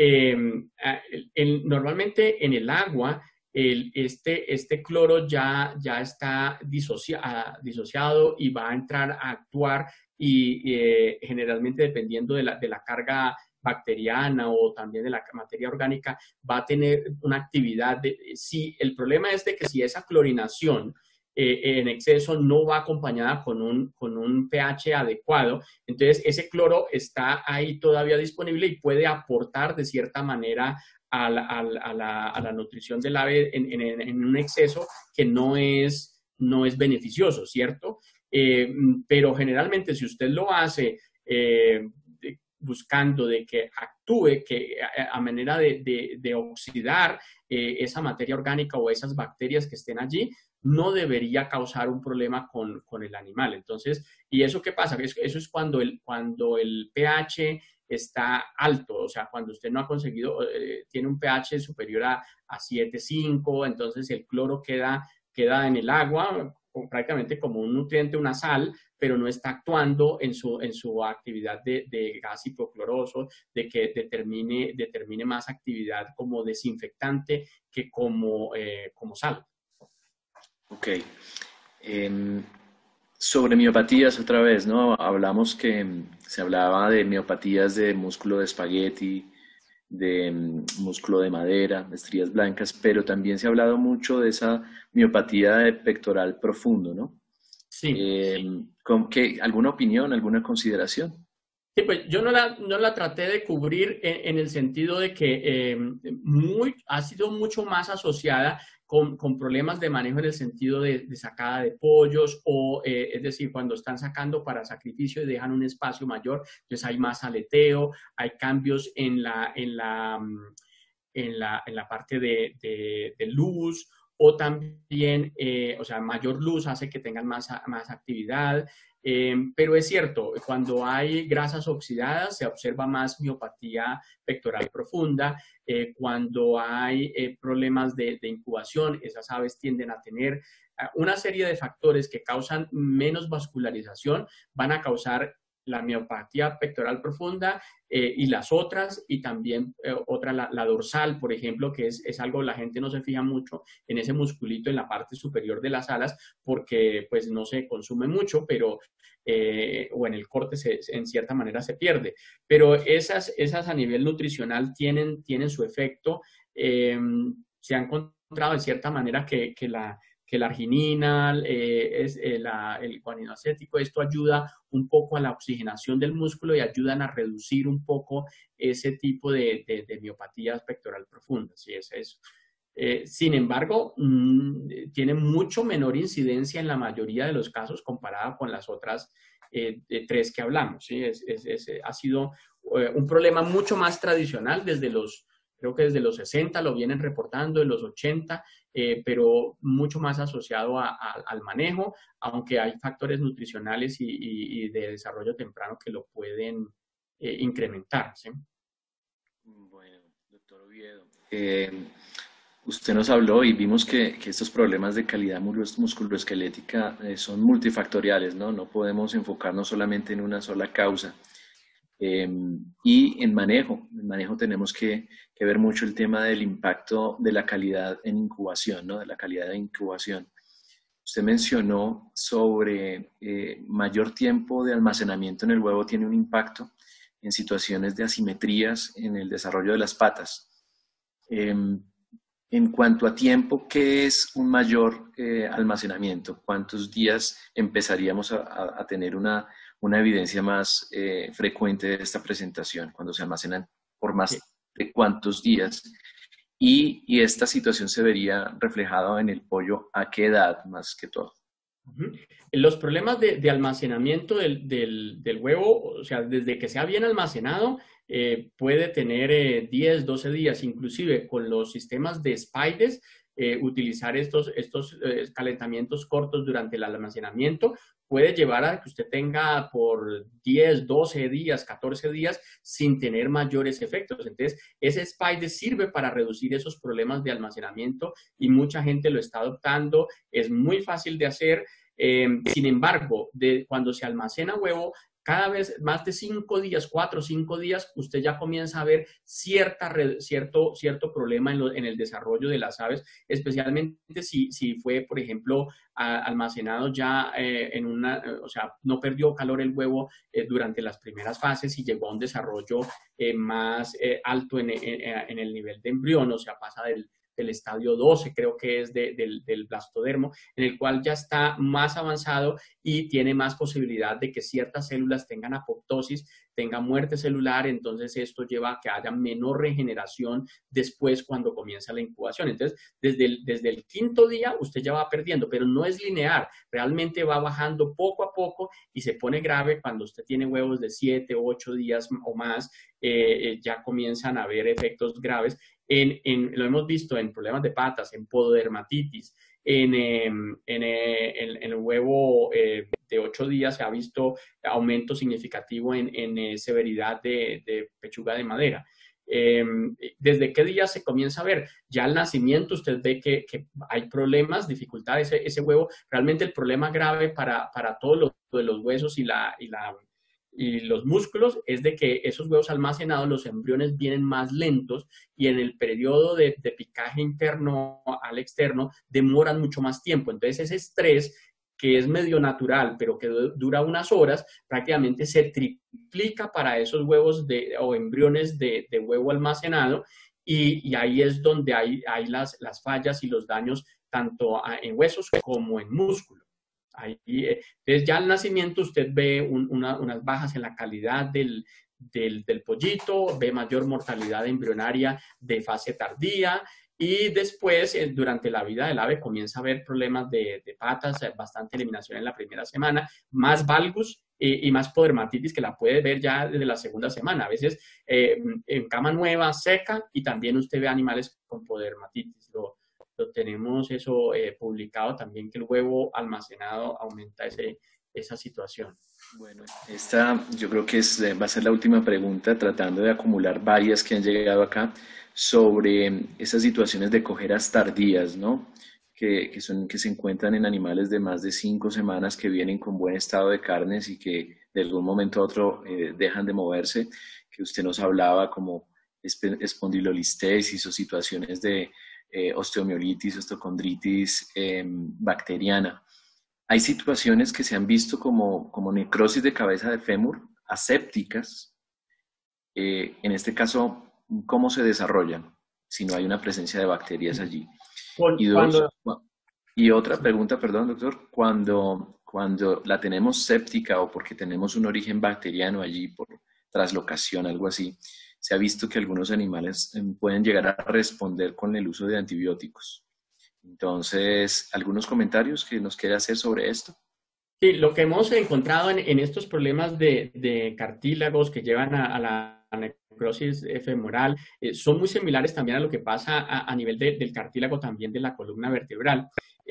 B: Normalmente en el agua, este cloro ya está disociado y va a entrar a actuar y generalmente dependiendo de la carga bacteriana o también de la materia orgánica, va a tener una actividad si el problema es de que si esa clorinación en exceso no va acompañada con un pH adecuado. Entonces, ese cloro está ahí todavía disponible y puede aportar de cierta manera a la nutrición del ave en un exceso que no es beneficioso, ¿cierto? Pero generalmente si usted lo hace buscando de que actúe que a manera de oxidar esa materia orgánica o esas bacterias que estén allí, no debería causar un problema con el animal. Entonces, ¿y eso qué pasa? Eso es cuando el pH está alto, o sea, cuando usted no ha conseguido, tiene un pH superior a 7,5, entonces el cloro queda en el agua prácticamente como un nutriente, una sal, pero no está actuando en su actividad de gas hipocloroso, de que determine más actividad como desinfectante que como sal.
A: Ok. Sobre miopatías otra vez, ¿no? Hablamos que se hablaba de miopatías de músculo de espagueti, de músculo de madera, de estrías blancas, pero también se ha hablado mucho de esa miopatía de pectoral profundo, ¿no?
B: Sí.
A: ¿Alguna opinión, alguna consideración?
B: Sí, pues yo no la traté de cubrir en el sentido de que ha sido mucho más asociada con problemas de manejo en el sentido de sacada de pollos o, es decir, cuando están sacando para sacrificio y dejan un espacio mayor, entonces hay más aleteo, hay cambios en la parte de luz o también, o sea, mayor luz hace que tengan más actividad. Pero es cierto, cuando hay grasas oxidadas se observa más miopatía pectoral profunda. Cuando hay problemas de incubación, esas aves tienden a tener una serie de factores que causan menos vascularización, van a causar la miopatía pectoral profunda y las otras, y también otra, la dorsal, por ejemplo, que es algo, la gente no se fija mucho en ese musculito en la parte superior de las alas, porque pues no se consume mucho, pero o en el corte en cierta manera se pierde. Pero esas a nivel nutricional tienen su efecto. Se ha encontrado de cierta manera que la arginina, el guanino acético, esto ayuda un poco a la oxigenación del músculo y ayudan a reducir un poco ese tipo de miopatías pectoral profundas. ¿Sí? Es eso. Sin embargo, tiene mucho menor incidencia en la mayoría de los casos comparada con las otras tres que hablamos. ¿Sí? Ha sido un problema mucho más tradicional creo que desde los 60 lo vienen reportando, en los 80, pero mucho más asociado al manejo, aunque hay factores nutricionales y de desarrollo temprano que lo pueden incrementar. ¿Sí?
A: Bueno, doctor Oviedo, usted nos habló y vimos que estos problemas de calidad musculoesquelética son multifactoriales, ¿no? No podemos enfocarnos solamente en una sola causa. Eh, y en manejo tenemos que ver mucho el tema del impacto de la calidad en incubación, ¿no? De la calidad de incubación. Usted mencionó sobre mayor tiempo de almacenamiento en el huevo tiene un impacto en situaciones de asimetrías en el desarrollo de las patas. En cuanto a tiempo, ¿qué es un mayor almacenamiento? ¿Cuántos días empezaríamos a tener una evidencia más frecuente de esta presentación cuando se almacenan por más de cuántos días? Y esta situación se vería reflejada en el pollo a qué edad más que todo.
B: Los problemas de almacenamiento del huevo, o sea, desde que sea bien almacenado, puede tener 10, 12 días, inclusive con los sistemas de Spides, utilizar estos calentamientos cortos durante el almacenamiento puede llevar a que usted tenga por 10, 12 días, 14 días sin tener mayores efectos. Entonces, ese Spide sirve para reducir esos problemas de almacenamiento y mucha gente lo está adoptando. Es muy fácil de hacer. Sin embargo, cuando se almacena huevo, cada vez más de 5 días, 4 o 5 días, usted ya comienza a ver cierto problema en el desarrollo de las aves, especialmente si fue, por ejemplo, almacenado ya o sea, no perdió calor el huevo durante las primeras fases y llegó a un desarrollo más alto en el nivel de embrión, o sea, pasa del estadio 12, creo que es del blastodermo, en el cual ya está más avanzado y tiene más posibilidad de que ciertas células tengan apoptosis, tengan muerte celular, entonces esto lleva a que haya menor regeneración después cuando comienza la incubación. Entonces, desde el quinto día usted ya va perdiendo, pero no es lineal, realmente va bajando poco a poco y se pone grave cuando usted tiene huevos de 7, 8 días o más, ya comienzan a haber efectos graves. Lo hemos visto en problemas de patas, en pododermatitis, en el huevo de 8 días se ha visto aumento significativo en severidad de pechuga de madera. ¿Desde qué día se comienza a ver? Ya al nacimiento usted ve que hay problemas, dificultades, ese huevo, realmente el problema grave para todo lo de los huesos y los músculos es de que esos huevos almacenados, los embriones vienen más lentos y en el periodo de picaje interno al externo demoran mucho más tiempo. Entonces ese estrés que es medio natural, pero que dura unas horas, prácticamente se triplica para esos huevos o embriones de huevo almacenado y ahí es donde hay las fallas y los daños tanto en huesos como en músculo. Ahí, entonces ya al nacimiento usted ve unas bajas en la calidad del pollito, ve mayor mortalidad embrionaria de fase tardía y después durante la vida del ave comienza a haber problemas de patas, bastante eliminación en la primera semana, más valgus y más podermatitis que la puede ver ya desde la segunda semana, a veces en cama nueva, seca y también usted ve animales con podermatitis. Lo tenemos eso publicado también, que el huevo almacenado aumenta esa situación.
A: Bueno, esta yo creo que va a ser la última pregunta, tratando de acumular varias que han llegado acá sobre esas situaciones de cojeras tardías, ¿no? Que se encuentran en animales de más de 5 semanas que vienen con buen estado de carnes y que de algún momento a otro dejan de moverse, que usted nos hablaba como espondilolistesis o situaciones de osteomiolitis, osteocondritis bacteriana. Hay situaciones que se han visto como necrosis de cabeza de fémur asépticas. En este caso, ¿cómo se desarrollan si no hay una presencia de bacterias allí? Y otra pregunta, perdón, doctor, cuando la tenemos séptica o porque tenemos un origen bacteriano allí por traslocación, algo así, se ha visto que algunos animales pueden llegar a responder con el uso de antibióticos. Entonces, ¿algunos comentarios que nos quiere hacer sobre esto?
B: Sí, lo que hemos encontrado en estos problemas de cartílagos que llevan a la necrosis femoral son muy similares también a lo que pasa a nivel del cartílago también de la columna vertebral.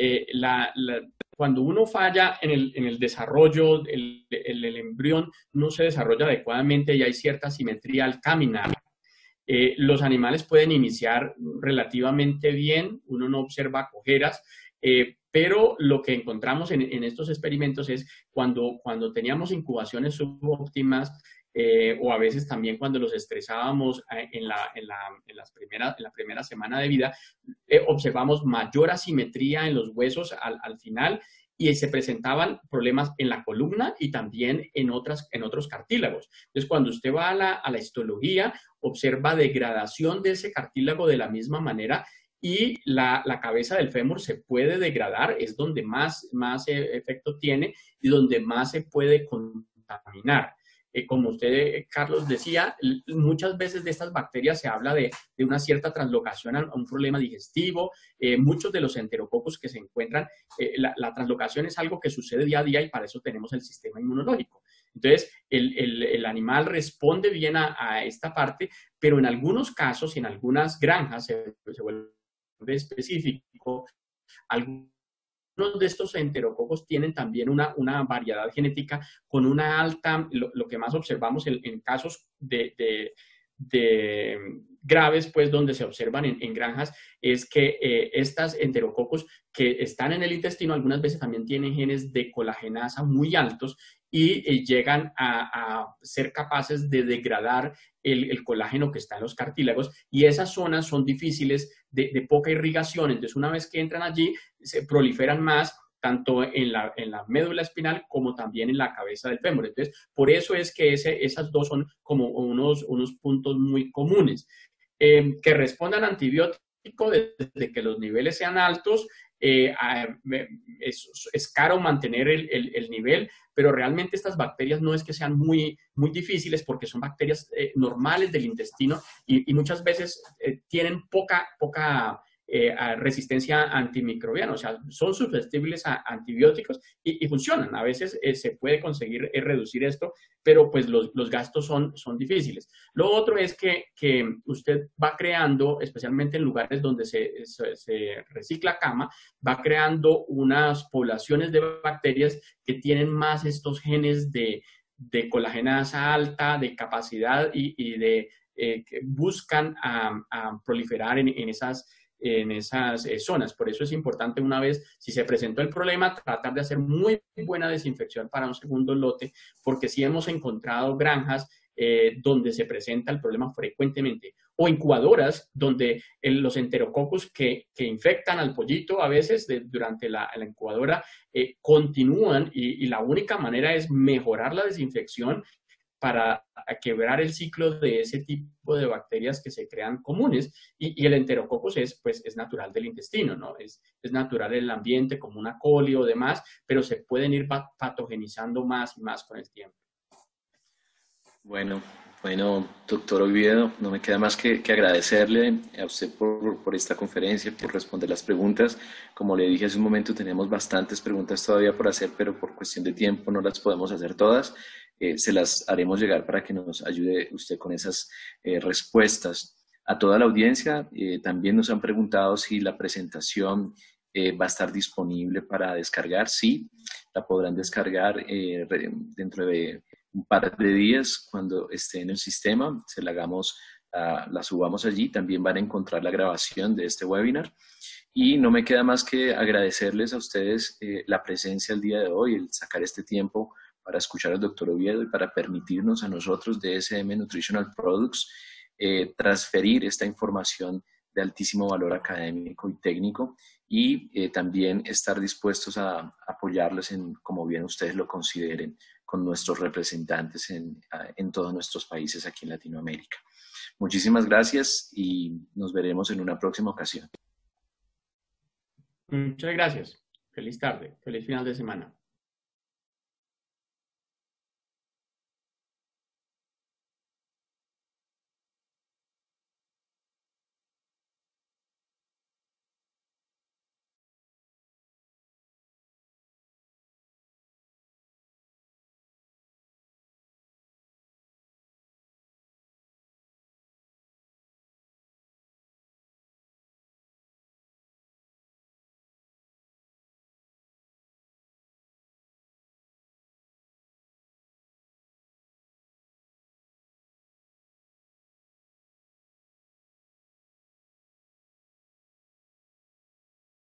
B: Cuando uno falla en el desarrollo, el embrión no se desarrolla adecuadamente y hay cierta asimetría al caminar. Los animales pueden iniciar relativamente bien, uno no observa cojeras, pero lo que encontramos en estos experimentos es cuando teníamos incubaciones subóptimas o a veces también cuando los estresábamos en la primera semana de vida, observamos mayor asimetría en los huesos al final y se presentaban problemas en la columna y también en otros cartílagos. Entonces, cuando usted va a la histología, observa degradación de ese cartílago de la misma manera y la cabeza del fémur se puede degradar, es donde más efecto tiene y donde más se puede contaminar. Como usted, Carlos, decía, muchas veces de estas bacterias se habla de una cierta translocación a un problema digestivo. Muchos de los enterococos que se encuentran, la translocación es algo que sucede día a día y para eso tenemos el sistema inmunológico. Entonces, el animal responde bien a esta parte, pero en algunos casos y en algunas granjas se vuelve específico. Algunos de estos enterococos tienen también una variedad genética con una alta, lo que más observamos en casos de graves, pues donde se observan en granjas, es que estas enterococos que están en el intestino algunas veces también tienen genes de colagenasa muy altos y llegan a ser capaces de degradar el colágeno que está en los cartílagos y esas zonas son difíciles de poca irrigación, entonces una vez que entran allí se proliferan más tanto en la médula espinal como también en la cabeza del fémur. Entonces, por eso es que esas dos son como unos puntos muy comunes. Que respondan a antibióticos, desde que los niveles sean altos, es caro mantener el nivel, pero realmente estas bacterias no es que sean muy difíciles porque son bacterias normales del intestino y muchas veces tienen poca resistencia antimicrobiana, o sea, son susceptibles a antibióticos y funcionan. A veces se puede conseguir reducir esto, pero pues los gastos son difíciles. Lo otro es que usted va creando, especialmente en lugares donde se recicla cama, va creando unas poblaciones de bacterias que tienen más estos genes de colagenasa alta, de capacidad y de que buscan a proliferar en esas zonas. Por eso es importante, una vez, si se presentó el problema, tratar de hacer muy buena desinfección para un segundo lote, porque sí hemos encontrado granjas donde se presenta el problema frecuentemente, o incubadoras donde los enterococos que infectan al pollito a veces durante la incubadora continúan y la única manera es mejorar la desinfección para quebrar el ciclo de ese tipo de bacterias que se crean comunes. Y el enterococos es natural del intestino, ¿no? Es natural del ambiente, como una coli o demás, pero se pueden ir patogenizando más y más con el tiempo.
A: Bueno, doctor Oviedo, no me queda más que agradecerle a usted por esta conferencia, por responder las preguntas. Como le dije hace un momento, tenemos bastantes preguntas todavía por hacer, pero por cuestión de tiempo no las podemos hacer todas. Se las haremos llegar para que nos ayude usted con esas respuestas. A toda la audiencia, también nos han preguntado si la presentación va a estar disponible para descargar. Sí, la podrán descargar dentro de un par de días cuando esté en el sistema, la subamos allí. También van a encontrar la grabación de este webinar. Y no me queda más que agradecerles a ustedes la presencia el día de hoy, el sacar este tiempo para escuchar al doctor Oviedo y para permitirnos a nosotros de DSM Nutritional Products transferir esta información de altísimo valor académico y técnico y también estar dispuestos a apoyarles como bien ustedes lo consideren, con nuestros representantes en todos nuestros países aquí en Latinoamérica. Muchísimas gracias y nos veremos en una próxima ocasión.
B: Muchas gracias. Feliz tarde. Feliz final de semana.